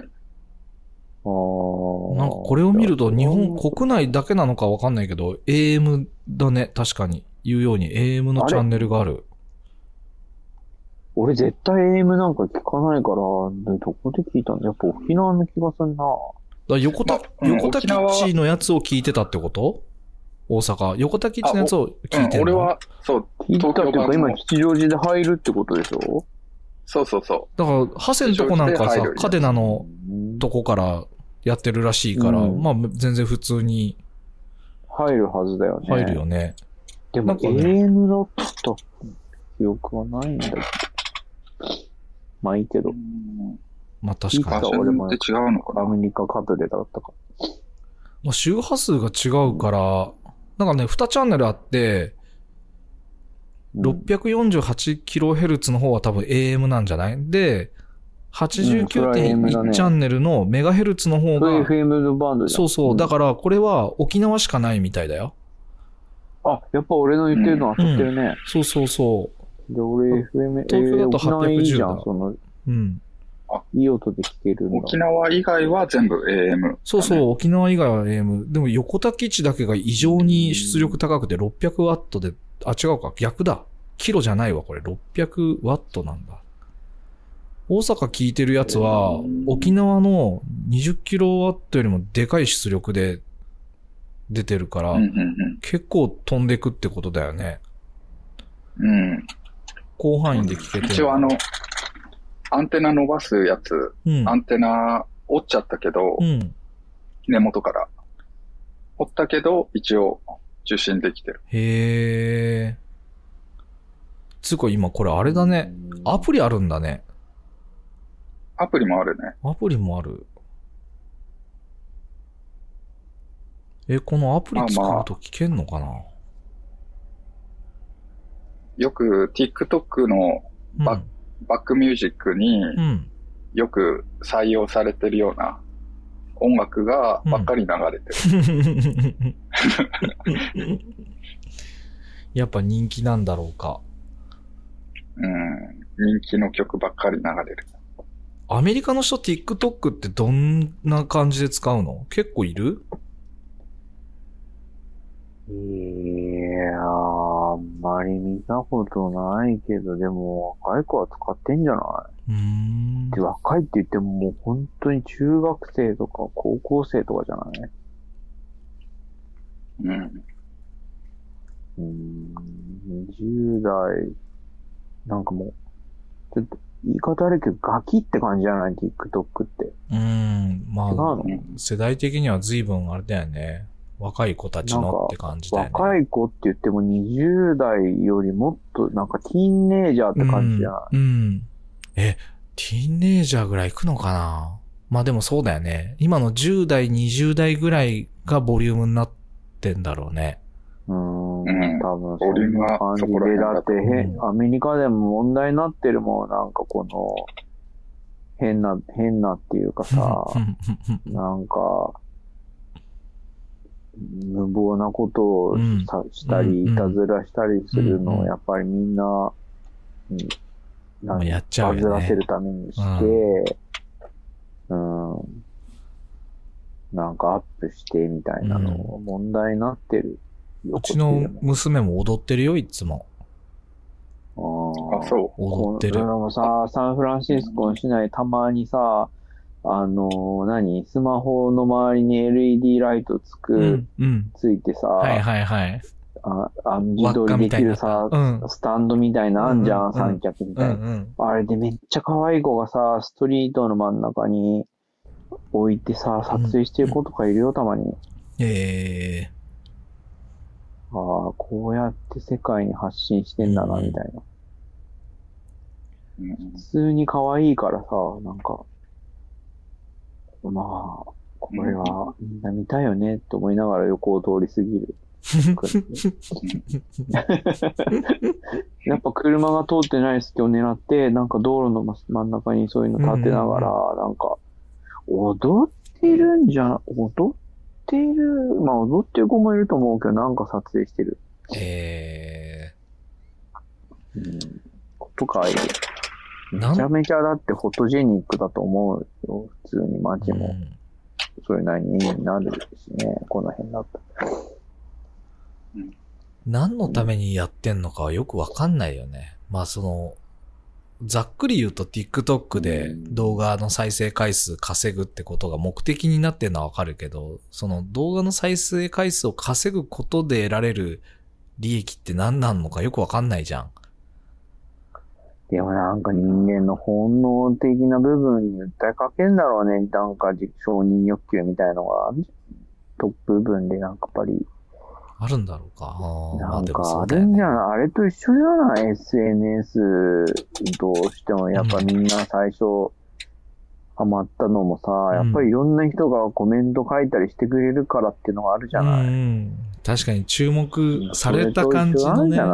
ー。 なんかこれを見ると日本国内だけなのかわかんないけど、エーエム だね、確かに。言うように エーエム のチャンネルがある。 俺絶対 エーエム なんか聞かないから、どこで聞いたんだ？やっぱ沖縄の気がすんな。 だ横田、まうん、横田基地のやつを聞いてたってこと？大阪。横田基地のやつを聞いてるの、 うん、俺は、そう、 聞いたっていうか今吉祥寺で入るってことでしょ？ そうそうそう。 だから、ハセのとこなんかさ、カデナのとこからやってるらしいから、うん、まあ全然普通に。 入るはずだよね。 入るよね。 でも、ね、エーエム だった記憶はないんだけど。まあいいけど。 まあ確かに。 俺も違うのかな。 アメリカカプレだったか。 まあ周波数が違うから、なんかね、にチャンネルあって、ろっぴゃくよんじゅうはちキロヘルツ の方は多分 エーエム なんじゃない？で、はちじゅうきゅうてんいち チャンネルのメガヘルツの方が、 エフエム のバンドじゃん。 そうそう。だからこれは沖縄しかないみたいだよ。 あ、やっぱ俺の言ってるのは当たってるね。 うん、そうそうそう。 で、俺 エフエム、 東京だとはっぴゃくじゅうだ。 いいじゃん、その、 うん。 あ、 いい音で聞けるんだ。 沖縄以外は全部 エーエム、ね。 そうそう、沖縄以外は エーエム。でも横田基地だけが異常に出力高くてろっぴゃくワットで、あ、違うか、逆だ。キロじゃないわ、これ。ろっぴゃくワットなんだ。大阪聞いてるやつは、沖縄のにじゅっキロワットよりもでかい出力で出てるから、 うんうんうん、 結構飛んでくってことだよね。 うん。 広範囲で聞けてる。 一応あの、アンテナ伸ばすやつ、うん、アンテナ折っちゃったけど、 うん、 根元から。折ったけど、一応受信できてる。 へー。つうか今これあれだね。アプリあるんだね。 アプリもあるね。 アプリもある。え、このアプリ使うと聞けんのかな、まあ、 よく TikTok のバッ、うん、バックミュージックによく採用されてるような音楽がばっかり流れてる。 うん、やっぱ人気なんだろうか。 うん、人気の曲ばっかり流れる。 アメリカの人 TikTok ってどんな感じで使うの？結構いる？ いやー、あんまり見たことないけど、でも若い子は使ってんじゃない？ うーん。 で、若いって言ってももう本当に中学生とか高校生とかじゃない？ うん。 うーん、にじゅう代、なんかもう、ちょっと言い方悪いけどガキって感じじゃない？ TikTok って。 うーん、まあ、 違うの？ 世代的には随分あれだよね。若い子たちのって感じだよね。 若い子って言ってもにじゅう代よりもっとなんかティーンネイジャーって感じじゃない？ うん。うん、え、ティーンネイジャーぐらい行くのかな？まあでもそうだよね。今のじゅう代、にじゅう代ぐらいがボリュームになってんだろうね。 うーん、多分そんな感じで、だってへ、うん、アメリカでも問題になってるもん、なんかこの、変な、変なっていうかさ、なんか、無謀なことを し,、うん、したり、いたずらしたりするのを、やっぱりみんななんやっちゃうよね。 バズらせるためにして、うん、うん、なんかアップしてみたいなのが問題になってる。 うん、うちの娘も踊ってるよ、いつも。 ああ、そう。 踊ってる。でもさ、サンフランシスコの市内たまにさ、あのー、何スマホの周りに エルイーディー ライトつく、うんうん、ついてさ、 はいはいはい。 あ、あ自撮りできるさ、うん、スタンドみたいなあんじゃん、うんうん、三脚みたいな、うんうん。あれでめっちゃ可愛い子がさ、ストリートの真ん中に置いてさ、撮影してる子とかいるよ、たまに。 ええー。ああ、こうやって世界に発信してんだな、みたいな。うん、普通に可愛いからさ、なんか、まあ、これはみんな見たいよねって思いながら横を通り過ぎる。やっぱ車が通ってない隙を狙って、なんか道路の真ん中にそういうの立てながら、なんか、踊ってるんじゃ、踊ってる、まあ踊ってる子もいると思うけど、なんか撮影してる。 へー。うん。とか、めちゃめちゃだってフォトジェニックだと思うよ。普通に街も。うん、そういう何になるしね、この辺だったら。 何のためにやってんのかはよくわかんないよね。まあその、ざっくり言うと TikTok で動画の再生回数稼ぐってことが目的になってるのはわかるけど、その動画の再生回数を稼ぐことで得られる利益って何なのかよくわかんないじゃん。 でもなんか人間の本能的な部分に訴えかけんだろうね。なんか承認欲求みたいのがトップ部分でなんかやっぱり。 あるんだろうか。 なんかあるんじゃない、あれと一緒じゃない ?エスエヌエス どうしてもやっぱみんな最初ハマったのもさ、うん、やっぱりいろんな人がコメント書いたりしてくれるからっていうのがあるじゃない、うん、 確かに注目された感じのね。うん、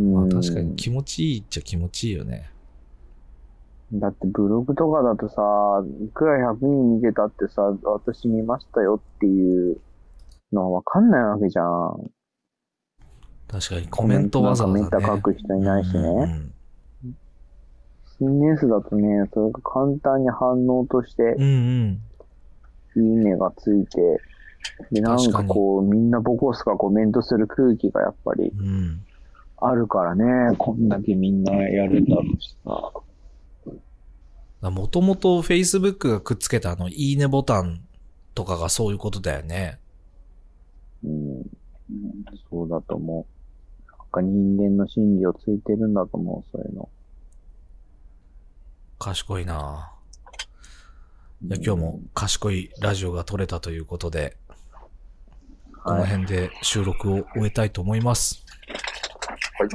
まあ、確かに気持ちいいっちゃ気持ちいいよね。 だってブログとかだとさ、いくらひゃくにん見てたってさ、私見ましたよっていうのはわかんないわけじゃん。 確かにコメントわざわざね。 コメント書く人いないしね。うんうん、エスエヌエス だとね、それが簡単に反応として、うんうん、いいねがついて、で、なんかこう、みんなボコスがコメントする空気がやっぱり、あるからね、うん、こんだけみんなやるんだろうしさ。もともと Facebook がくっつけたあの、いいねボタンとかがそういうことだよね。 うん、そうだと思う。なんか人間の心理をついてるんだと思う、そういうの。 賢いなぁ。いや、今日も賢いラジオが撮れたということで、この辺で収録を終えたいと思います。 はい。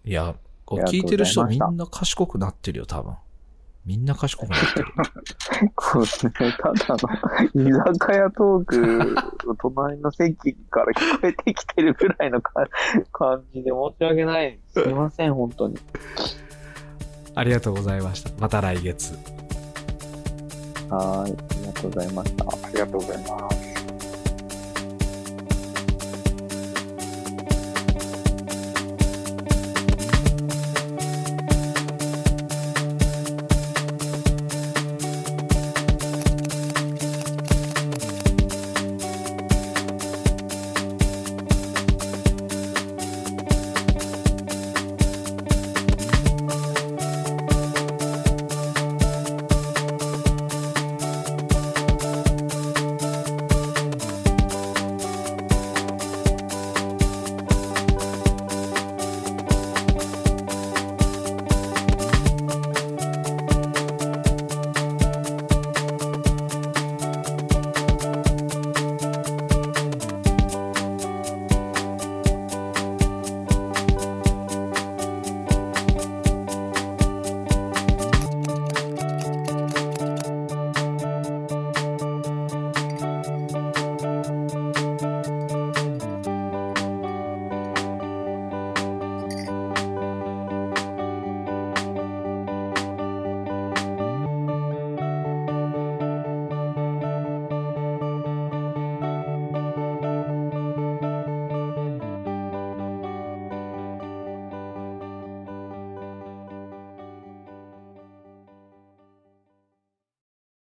いや、こう聞いてる人みんな賢くなってるよ、多分。みんな賢くなってる。 そうですね。ただの、居酒屋トーク、隣の席から聞こえてきてるぐらいの感じで申し訳ない。すいません、本当に。 ありがとうございました。また来月。 はい。ありがとうございました。 ありがとうございます。